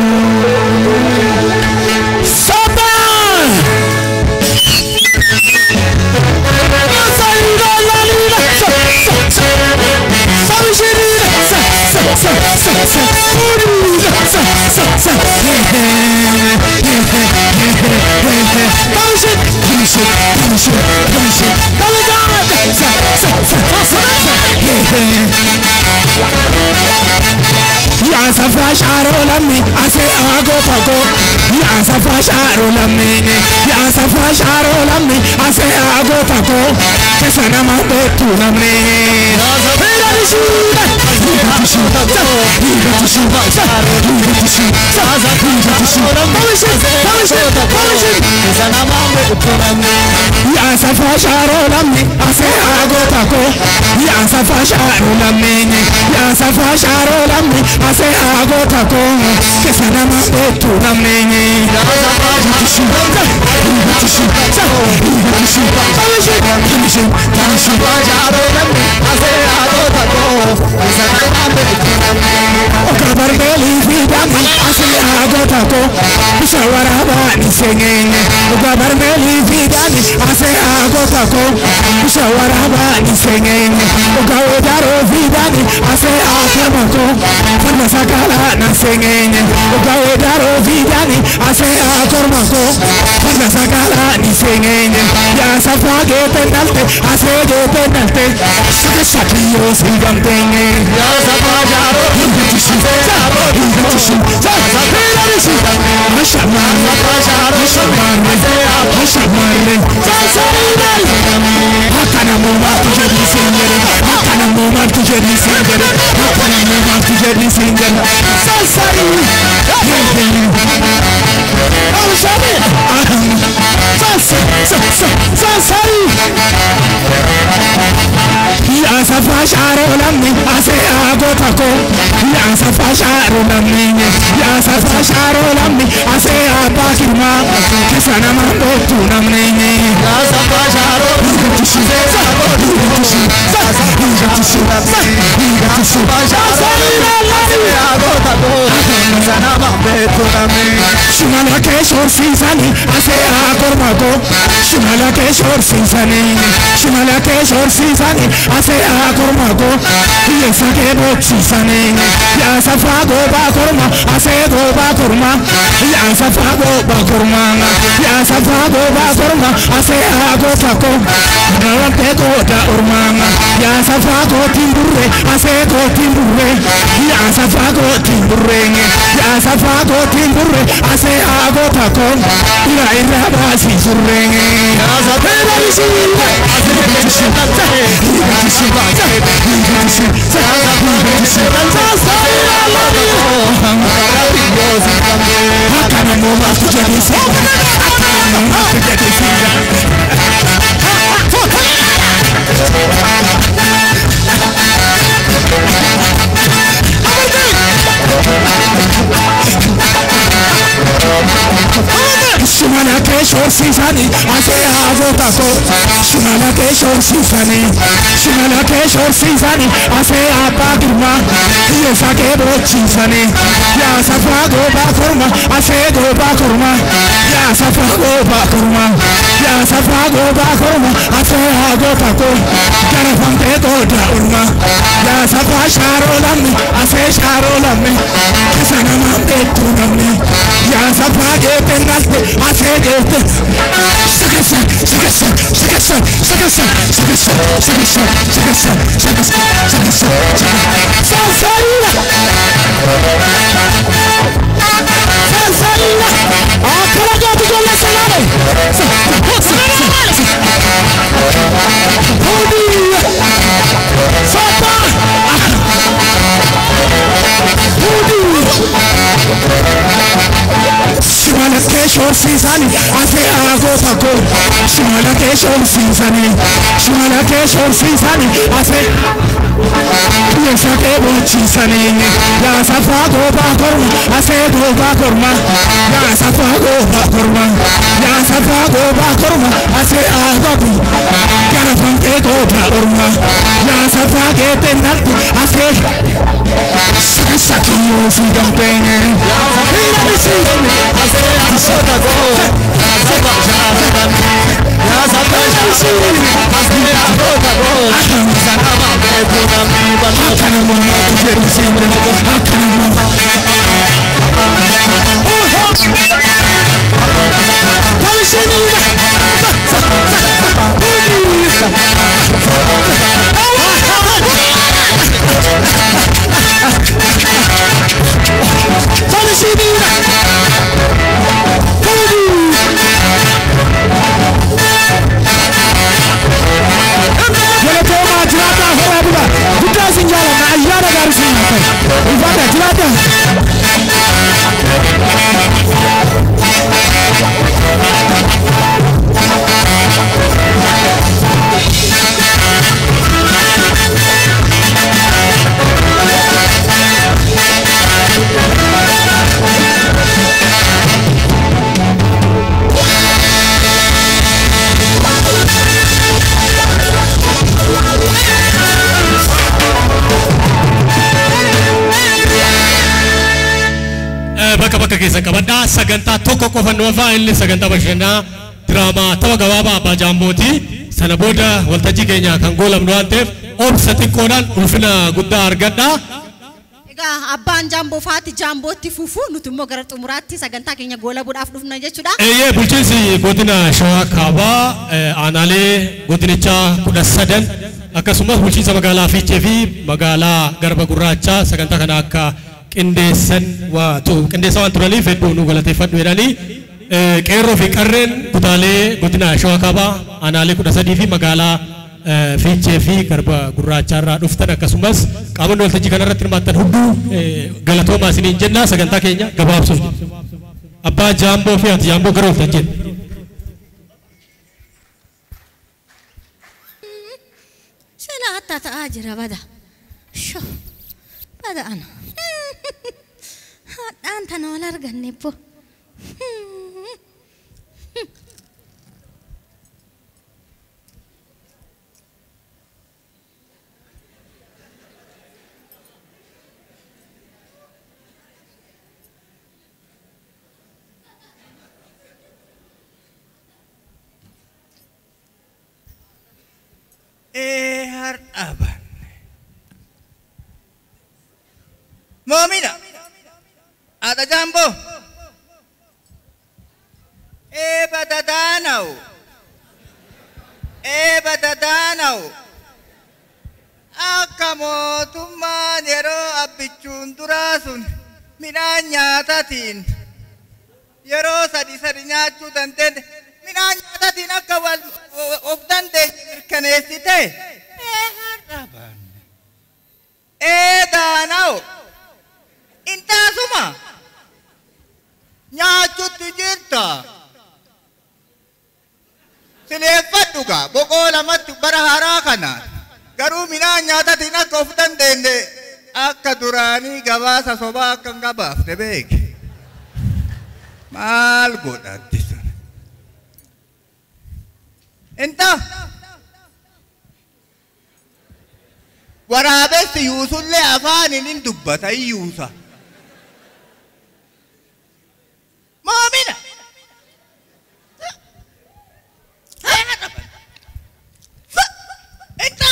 Sobbaa! Ya safa sharo lammi ase ago pago. Ya safa sharo lammi, ya safa sharo lammi ase ago pago. Kesana mambe tu lammi. Ya safa sharo lammi ase ago pago. Ya safa sharo lammi, ya safa sharo lammi ase ago pago. Kesana mambe tu lammi. Okabarbeli fidami ase ago pago. Mushawarabani sengenge. Okabarbeli fidami ase ago pago. Mushawarabani sengenge. Okawedaro fidami ase ago pago. Farmasakala na sengenge. Okawedaro fidami ase ago pago. Farmasakala ni sengenge. Ya safage pendalte ase ge pendalte. Sakashakiyo sigamtenge. Ya safajaro Ya safa sharo lammi ase ago pago. Ya safa sharo lammi, ya safa sharo lammi ase apakirma. Kesana mambo tu namni. Ya safa sharo Shumala ke shor sinsani ase ago pago. Shumala ke shor sinsani, shumala ke shor sinsani ase ago pago. Yesa ke boksisani, ya safa go ba korma ase go ba korma. Ya safa go ba korma, ya safa go ba korma ase ago pago. Nawante go da urma, ya safa go timburre ase go timburre. Ya safa go timburre, ya safa go timburre ase ago pago. Ira ira basi surre. Ya safa go timburre ase go shorsiisani asee haagota koo shimala kee shorsiisani shimala kee shorsiisani asee abbaa girmaa hiyyeessa kee boochiisani yaa safaa goobaa korma asee goobaa korma yaa safaa goobaa korma yaa safaa goobaa korma asee haagota koo garafamtee gooda urma yaa safaa shaaroo lammi asee shaaroo lammi kisa namaan beektuu namni yaa safaa geete nalte asee geete sakasa sakasa sakasa sakasa sakasa sakasa sakasa sakasa sakasa salsalila salsalila akkana gaati golla salale hodi sapa hodi shimala kee shorsiisani asee haagota koo shimala kee shorsiisani shimala kee shorsiisani asee hiyyeessa kee boochiisani yaa safaa goobaa korma asee goobaa korma yaa safaa goobaa korma yaa safaa goobaa korma asee aagatu garafamtee goobaa orma yaa safaa geete nalti asee sakiyoo si gampeenye bakka keessa qabadhaa sagantaa tokko qofa nu hafaa inni sagantaa bashannanaa diraamaa tapha gabaabaa abbaa jaambooti sana booda waltajjii keenya kan goolabnu waan ta'eef obsa xiqqoodhaan ulfina guddaa argadhaa. Egaa abbaan jaamboo faati jaambootti fufu nuti immoo gara xumuraatti sagantaa keenya goolabuudhaaf dhufna jechuudha. Eeyyee bulchiinsi godina Shawaa Kaabaa aanaalee godinichaa 13 akkasumas bulchiinsa magaalaa Fiichee fi magaalaa Garba Gurraachaa sagantaa kana akka qindeessan waan turaniif hedduu nu galateeffadhu jedhanii qeerroo fi qarreen kutaalee godina Shawaa Kaabaa aanaalee 13 fi magaalaa Fiichee fi Garba Gurraachaa irraa dhuftan akkasumas qaamonni waltajjii kanarratti hirmaattan hunduu galatoomaa isiniin jenna sagantaa keenya gabaabsuuf abbaa jaamboo fi ati jaamboo gara waltajjii. Sila hatta ta'aa jira bada. Shoo bada ana. Hadhaan tana wal arganne po. har aban. Momina, ada jambo. Badadanau. Akka mootummaan yeroo abbichuun duraasun midhaan nyaatatiin yeroo sadi nyaachuu dandeenye midhaan nyaatatiin akka wal of dandeenye mirkaneessite har'aban daana'u intaasuma nyaachutti jirta sileeffadhuga boqoo lamatti bara haaraa kanaan garuu midhaan nyaatatiin akka of dandeenye akka duraanii gabaasa sobaa akka hin gabaafne beeke maal godhatti sun Inta waraabessi yuusullee afaanin hin dubbata yuusa. Moomina. Inta.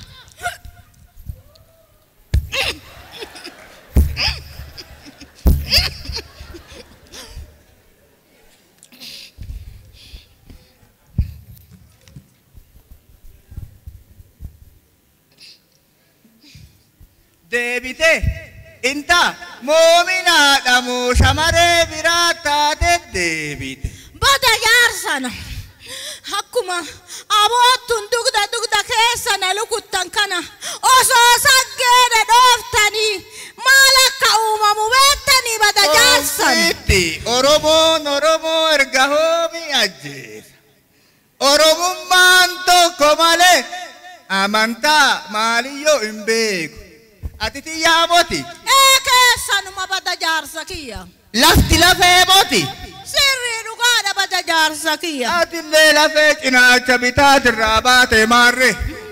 Debite inta moomina dhamu shamaree biraa taate debite. Bada jaarsana akkuma aboottuun dugda keessana lukuttan kana osoo saggeedha dhooftanii maal akka uumamu beektanii bada jaarsana. Oromoo erga hoomi ajjeesa. Oromummaan tokko malee amantaa maaliyyoo hin beeku. Atiti yaa moti. Keessanuma bada jaarsa kiyya. Lafti lafee moti. Sirrii dhugaadha bada jaarsa kiyya. Atillee lafee cinaacha bitaatirraa baate maarre.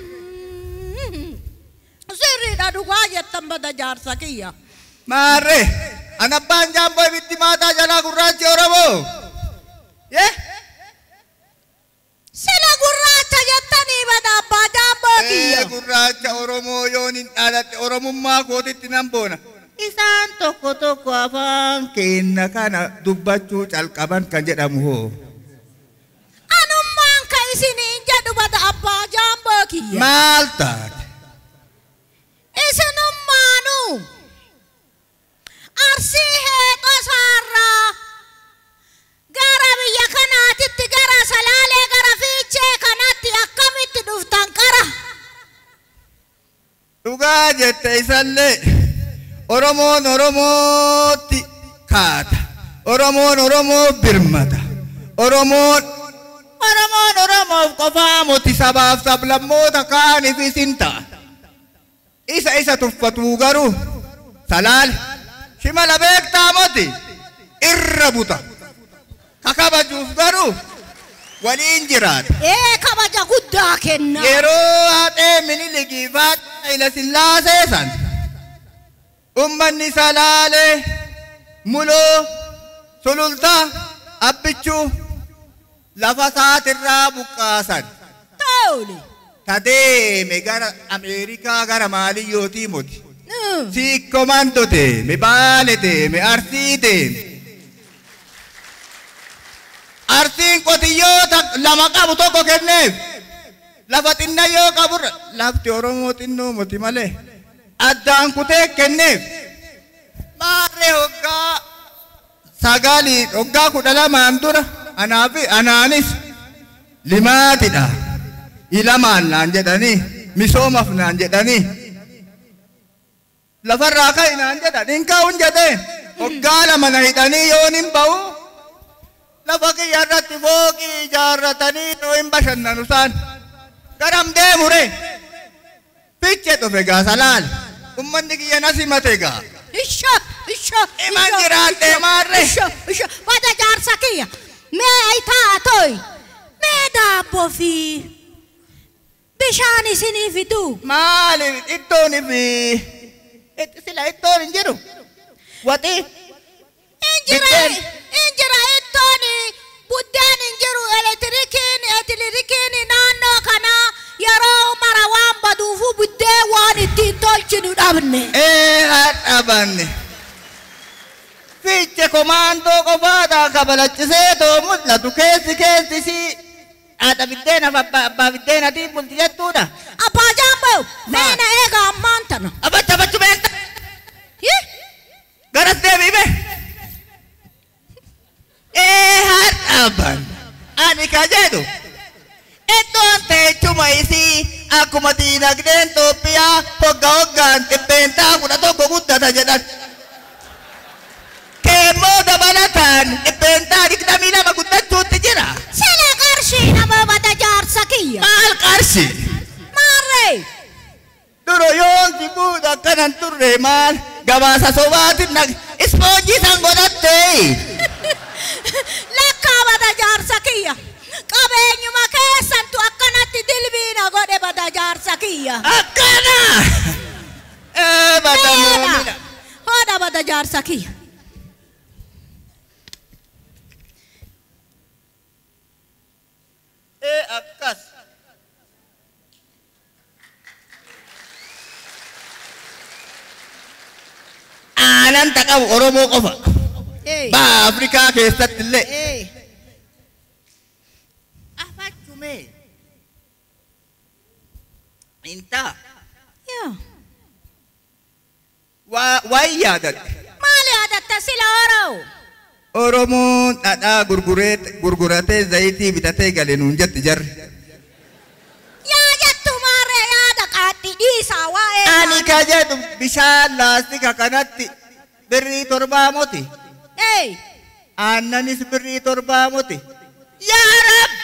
Sirriidha dhugaa jettan bada jaarsa kiyya. Maarre. Anabbaan jaamboo ibitti maataa jalaa gurraachi Oromoo. Sila gurraacha jettanii bada abbaa jaamboo kiyya. Gurraacha Oromoo yoon hin dhaladhe Oromummaa kootitti nan boona. Isaan tokko afaan keenna kana dubbachuu calqaban kan jedhamu hoo. Anummaan ka isiniin jedhu bada abbaa jaamboo kiyya. Maal taate? Isinummaanuu arsii heexoo saarraa gara biyya kanaatitti gara salaalee gara fiichee kanatti akkamitti dhuftan qara. Dhugaa jette isallee Oromoon Oromootti kaata. Oromoon Oromoo birmata. Oromoon Oromoof qofaa moti sabaaf sablammoota kaaniif isin ta'a. Isa tuffatuu garuu salaale shimala beektaa moti irra buta. Kakabajuuf garuu waliin jiraata. Kabaja guddaa kenna. Yeroo haadhee Minilikii fi Haayile Sillaasee san ummanni salaalee muloo sulultaa abbichuu lafa saatirraa buqqaasan. Taa'uli. Tadeeme gara Ameerikaa gara maaliyyootii moti. Siikkomando deeme Baale deeme Arsii deeme. Arsiin qotiyyoota lama qabu tokko kenneef. Lafa xinna yoo qaburra lafti Oromoo xinnoo moti malee addaan kutee kenneef. Maarree hoggaa 12 dura anaanis limaatidha. Ilamaan naan jedhanii misoomaaf naan jedhanii lafarraa ka'i naan jedhan hin ka'uun jedhee hoggaa 2 na hidhanii yoon hin ba'u lafa kiyya irratti fooqii ijaarratanii nuu hin bashannanu isaan garam deemu ree fiichee dhufe gaa salaale ummanni kiyya na simate gaa. Iman jiraadhee maarree. Bada jaarsa kiyya mee taatoi mee daabboo fi bishaan isinii fiduu. Maali ittoon fi sila ittoon hin jiru. Waxii. Injira ittoon buddeen hin jiru elektirikiin naannoo kana yeroo mara waan baduufu buddeen waan ittiin tolchinu dhabne. Dhabanne. Fiiche komaandoo qofaadhaa kabalachisee too mul'atu keessi si haadha biddeena abbaa biddeenatiin bulti jettuudha. Abbaa jaamboo meena eega ammaan tana. Abachu beekta. Garas deebiime. Dhaban. Ani ka jedhu. Iddoon teechuma isii akkuma diinagdeen Itoophiyaa hoggaan dhibbeentaa 11 guddata jedhan. Keemmoo dabalataan dhibbeentaa 22 guddachuutti jira. Sila qarshii nama bada jaarsa kiyya. Maal qarshii? Maarree. Duro yoon si buuda akkanan turre maal gabaasa sobaatiin ispoonjii san godhattee. Lakkaa bada jaarsa kiyya. Qabeenyuma keessantu Saki. Akkas. Aanan taqabu Oromoo qofa. Baa Afrikaa keessatti illee. Afachume. Inta. Waan yaadatte. Maal yaadatte sila Oroo? Oromoon dhadhaa gurguratee zayitii bitatee gale nuun jetti jarri. Yaa jettu maarree yaada qaaddi dhiisaa waa'ee. Ani ka jedhu bishaan laastika kanatti birrii 7 moti. Aannanis birrii 7 moti. Yaa Rab!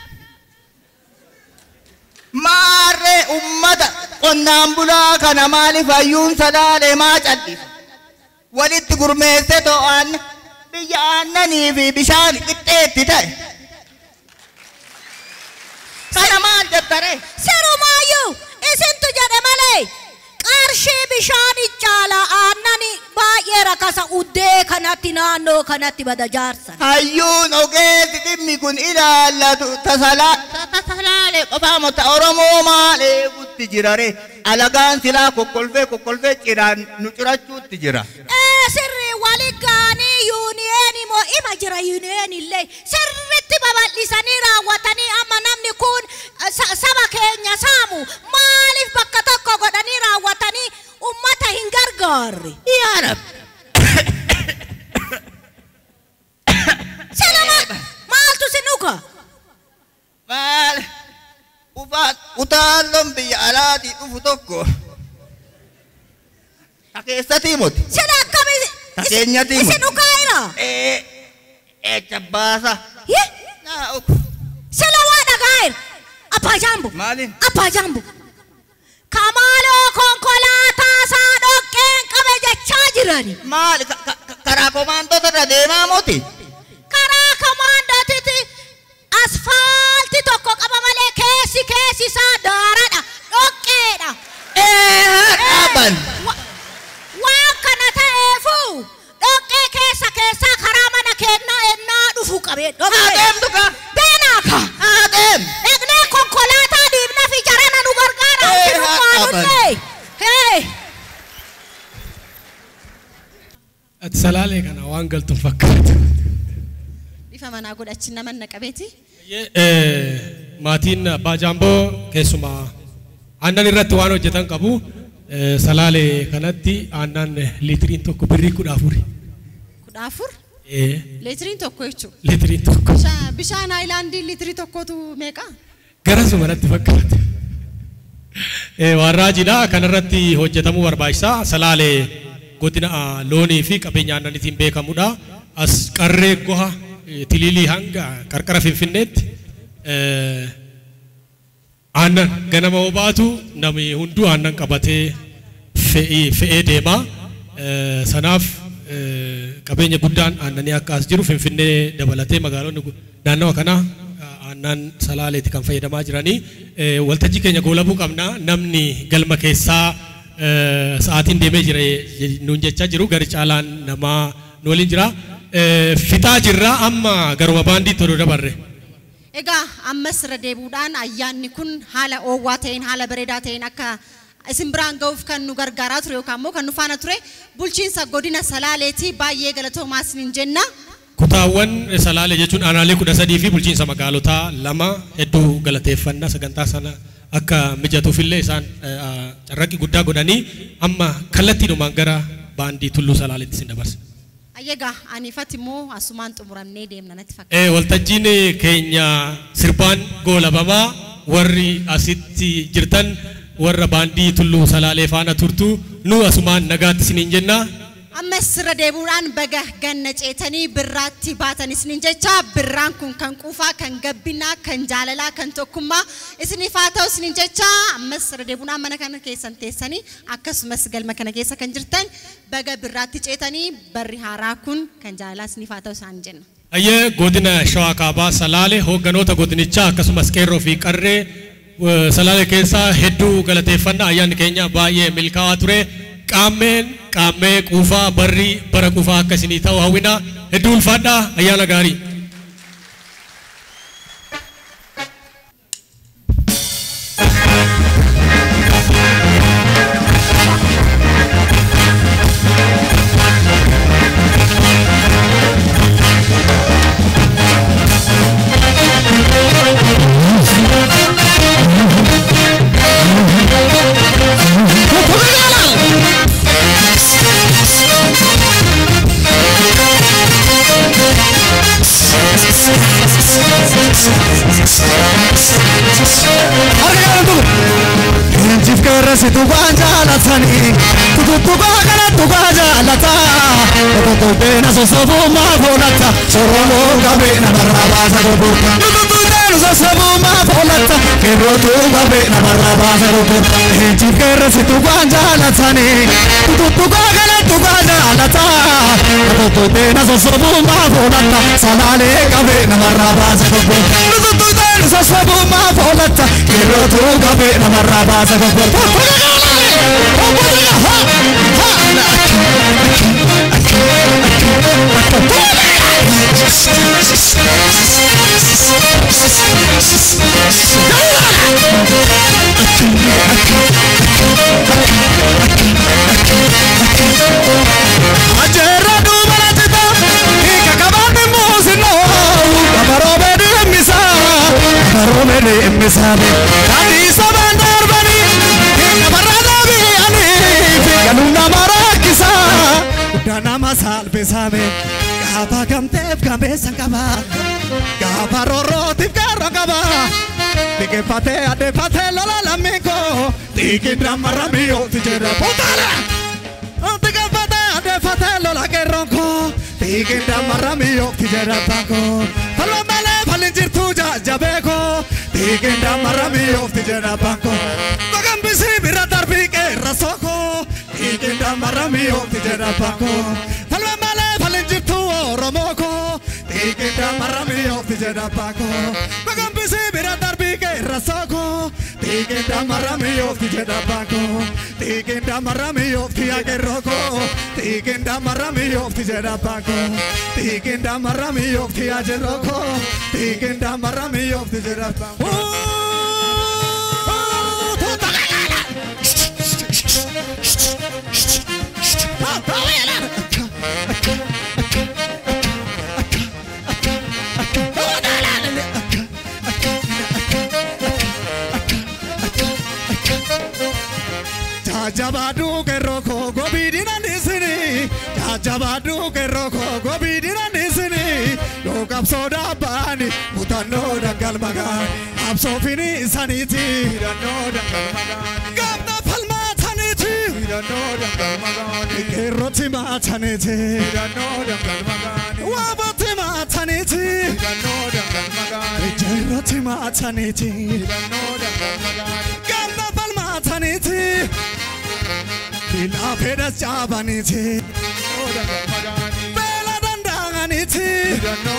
Maarree ummata qonnaan bulaa kana maaliif hayyuun Salaalee maa callisa? Walitti gurmeessee to'an biyya aannanii fi bishaan qixxeetti ta'e. Kana maal jettare? Sirumaayyuu isintu jedhe malee qarshii bishaani caala aannani baay'ee rakasa uddee kanatti naannoo kanatti bada jaarsan. Hayyuun ogeessi dhimmi kun ilaallatu Salaalee qofaa mota Oromoo maal eegutti jirare? Alagaan silaa kokkolfee ciraan nu cirachuutti jira. Sirri waligaanii yuuniyeeni moo ima jira yuuniyeeni illee sirritti babal'isanii raawwatanii amma namni kun saba keenya saamu maaliif bakka tokko godhanii raawwatanii ummata hin gargaarre. Yaa Rab! Salama maaltu si nuka? Maal? Utaalloon biyya alaatii dhufu tokko. Takeessatii moti. Sila akkami? Takeenyatii moti. Isin ukaayira? Cabbaasa. Sila waa dhagaayir. Abbaa Jaambu. Maaliin? Abbaa Jaambu. Kamaaloo konkolaataa isaa dhoqqeen qabe jechaa jirani. Maali? Karaa komaandoota irra deemaa moti? Karaa komaandootitti asfaaltii tokko qaba malee keessi isaa daaradha. Dhoqqeedha. Dhaaban. Waan kana ta'eefu dhoqqee keessaa karaa mana keenyaa ennaa dhufu qabee dhoqqee. Adeemtu ka? Deenaa ka? Adeem. Egnee konkolaataa diimna fi jarana nu gargaara. Ati Salaalee kana waan galtu fakkaatu. Bifa manaa godhachi nama naqabeeti. Maatiin Abbaa Jaamboo keessumaa aannan irratti waan hojjetan qabu. Salaalee kanatti aannan liitiriin tokko birrii 14. 14? Liitiriin tokko jechuudha. Liitiriin tokko. Bishaan haayilaandii liitirii tokkotu meeqa? Garasuma natti fakkaata. Waan raajiidha kanarratti hojjetamuu barbaachisaa. Salaalee godina loonii fi qabeenya aannaniitiin beekamudha. As qarree goha tililii hanga qarqara Finfinneetti aannan ganama obaatu namni hunduu aannan qabatee fe'ee deema. Sanaaf qabeenya guddaan aannanii akka as jiru Finfinnee dabalatee magaalonni naannawa kana aannan Salaaleetti kan fayyadamaa jiranii. Waltajjii keenya goolabuu qabna. Namni galma keessaa sa'aatiin deemee jira nuun jechaa jiru gari caalaan namaa nu waliin jira. Fixaa jirra amma garuma baandii toluu dabarre. Egaa ammas irra deebuudhaan ayyaanni kun haala oowwaa ta'een haala bareedaa ta'een akka isin biraan ga'uuf kan nu gargaaraa ture yookaan immoo kan nu faana ture bulchiinsa godina Salaaleetii baay'ee galatoomaa isiniin jenna. Kutaawwan Salaalee jechuun aanaalee 13 fi bulchiinsa magaalotaa 2 hedduu galateeffannaa sagantaa sana akka mijatuufillee isaan carraaqqii guddaa godhanii amma kallattiidhumaan gara baandii tulluu Salaaleetti isin dabarsa. Ayyaga anifati immoo asumaan xumuramnee deemna natti fakkaata. Waltajjiin keenya sirbaan goolabamaa warri asitti jirtan warra baandii tulluu Salaalee faana turtu nu asumaan nagaatti isiniin jenna. Ammas irra deebuudhaan baga ganna ceetanii birraatti baatan isiniin jecha birraan kun kan quufaa kan gabbinaa kan jaalalaa kan tokkummaa isiniif haa ta'u isiniin jecha ammas irra deebuudhaan mana kana keessan teessanii akkasumas galma kana keessa kan jirtan baga birraatti ceetanii barri haaraa kun kan jaalalaa isiniif haa ta'u isaan jenna. Ayyee godina Shawaa Kaabaa Salaalee hoogganoota godinichaa akkasumas qeerroo fi qarree Salaalee keessaa hedduu galateeffannaa ayyaanni keenya baay'ee milkaa'aa ture. qaamee quufaa barrii bara quufaa akkasinii ta'u hawwina hedduu ulfaadhaa ayyaana gaarii. Si tu guaja la tani, tu guaja la ta, tu pena so sabu ma volata, solo gabena barabasa goburta, tu pena so sabu ma volata, che rotu gabena barabasa goburta, chikera si tu guaja la tani, tu guaja la ta, tu pena so sabu ma volata, salale gabena barabasa goburta, tu pena so sabu ma volata, che rotu gabena barabasa goburta. Nama salve sabe, gaba gamtef gabe sangaba, gaba roro tip karagaba, tike pate ade pate lola lamiko, tike drama ramio tijera potala, tike pate ade pate lola keronko, tike drama ramio tijera bako, falwa male falinjir tuja jabeko, tike drama ramio tijera bako, bagam bisi biradar bike rasoko. Tike maramio tijera bako, falwa male falinjir tu romoko. Tike maramio tijera bako, bagam bisi biradar bike rasoko. Tike maramio tijera bako, tike maramio tijera roko. Tike maramio tijera bako, tike maramio tijera roko. Tike maramio tijera bako. Jabadu ke roko gobidina nisini, jabadu ke roko gobidina nisini. Yo kapsoda bani, mutano dangal magani, absofini saniti, dano dangal magani. Gamna palma taniti, dano dangal magani. Keroti ma taniti, dano dangal magani. Wabati ma taniti, dano dangal magani. Keroti ma taniti, dano dangal magani. Gamna palma taniti. Bila pedas jabaniti, bela dandanganiti,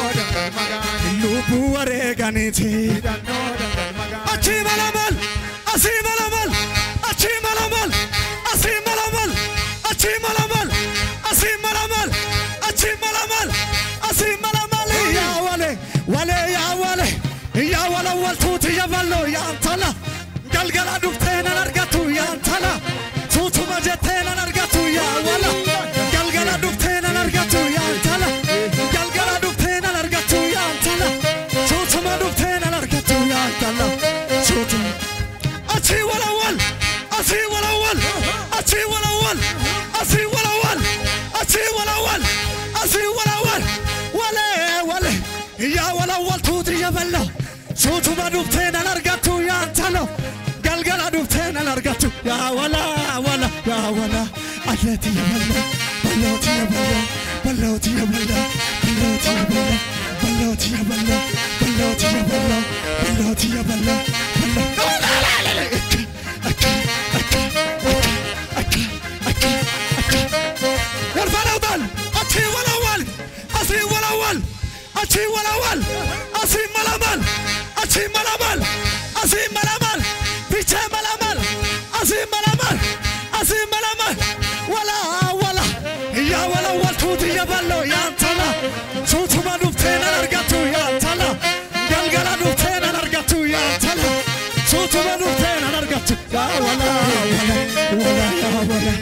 lupu areganiti. Achi malamal, asi malamal, achi malamal, asi malamal, achi malamal, asi malamal, achi malamal, asi malamal. Ya wale, wale ya wale, ya wala waltuti ya vallo ya antala, galgala duftena nargatu ya antala. Tutuma jetena nargatu ya wala, galgala duftena nargatu ya antala, galgala duftena nargatu ya antala, tutuma duftena nargatu ya antala, tutuma. Achi wala wal, achi wala wal, achi wala wal, achi wala wal, achi wala wal, achi wala wal, wale wale, ya wala wal tuti ya bella, tutuma duftena nargatu ya antala. Galgala duftena nargatu ya wala wala ya wala ayati ya wala baloti ya wala baloti ya wala baloti ya wala baloti ya wala baloti ya wala baloti ya wala yarfana udal achi wala wal asi wala wal achi wala wal asi malamal achi malamal asi malamal piche malamal asi malamal asi malamal dhuftee nan argatu yaa tala galgala dhuftee nan argatu yaa tala suutuma dhuftee nan argatu yaa wala wala yaa wala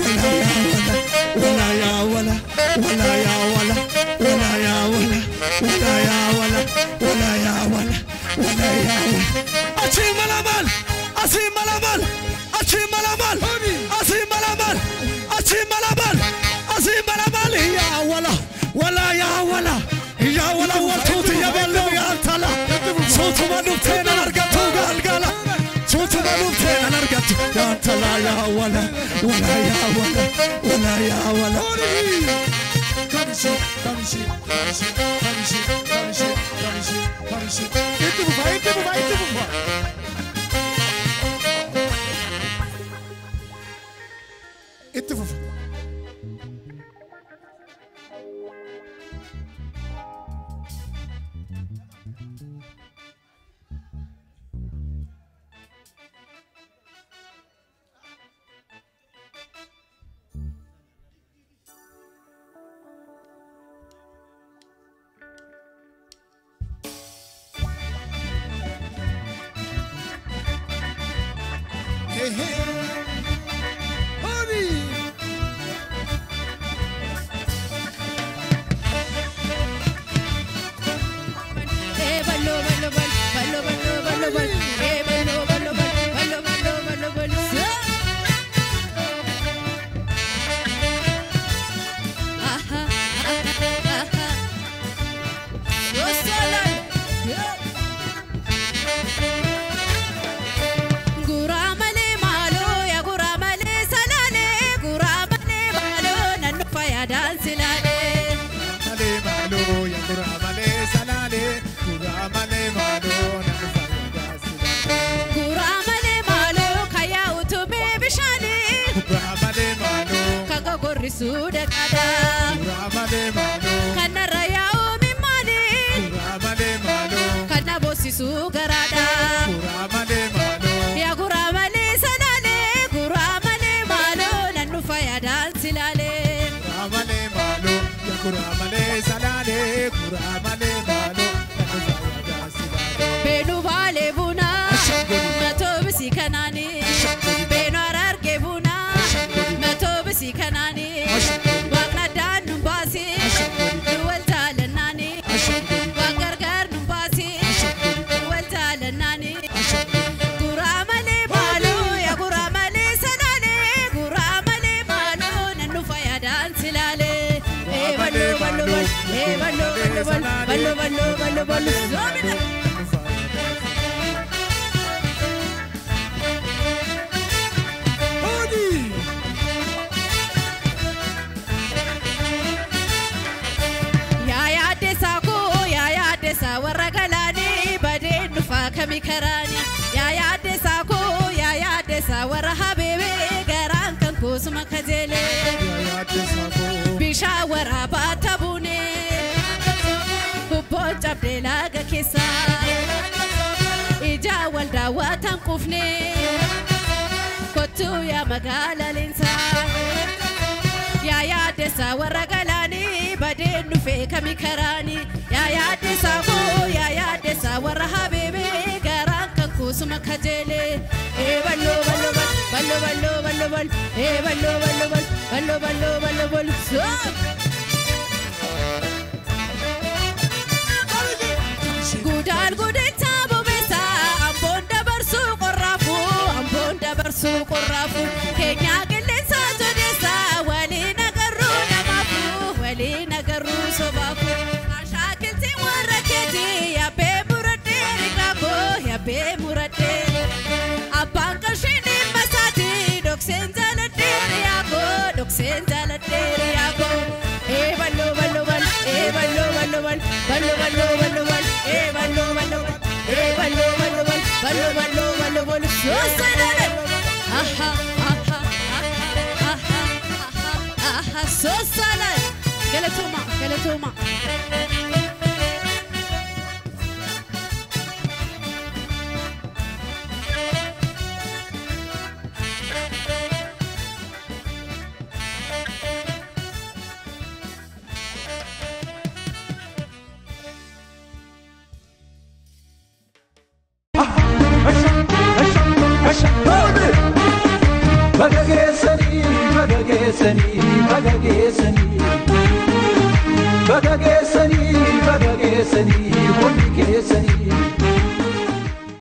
wala yaa wala wala yaa wala wala yaa wala wala yaa wala wala yaa wala wala yaa wala achi malamal achi malamal achi malamal achi malamal achi malamal achi malamal yaa wala wala yaa wala yaa wala waltuuti yaballu yaa tala suutuma dhuftee nan argatu galgala suutuma dhuftee nan argatu yaa tala yaa wala wala yaa wala wala yaa wala Kamishi, kamishi, kamishi, kamishi, kamishi, kamishi, kamishi. Itu bufa, itu bufa, itu bufa. Itu bufa. Sudah kada karena raya umi mali karena bosi sugarada ya kuramale salale kuramale malo nanu faya dan silale kuramale malo ya kuramale salale kuramale malo nanu faya dan silale benu vale buna mato bisi kanani benu ararge buna mato bisi kanani Waqna dan numbasi duwal talanani Waqarqar numbasi duwal talanani Kuramale malu ya kuramale salale kuramale malu nanu faya dan silale ballo ballo ballo ballo ballo ballo ballo zomina warragalani badeen nufa kamikarani ya desa ko ya desa warra habebe garan kan ko suma kajele ya desa ko bisha warra batabune hubbo jabdela ga kisa ija walda watan kufne kotu ya magala linsa ya desa warragalani badeen nufe kamikarani ya desa ko ya desa warra habebe garan kan ko suma kajele ballo ballo ballo ballo ballo ballo ballo ballo ballo ballo ballo ballo so gudal gudal tabo besa ambon da barsu qorafu kenya gelen sa jodesa wali nagaru sobafu ashakilti waraketi ya be murade abanka shini masati doksen zaladere yako ballo ballo ballo ballo ballo ballo ballo ballo ballo ballo ballo ballo ballo ballo ballo ballo so salale aha aha aha aha so salale galatuma Bagagesani, bagagesani, bagagesani. Bagagesani, bagagesani, bagagesani.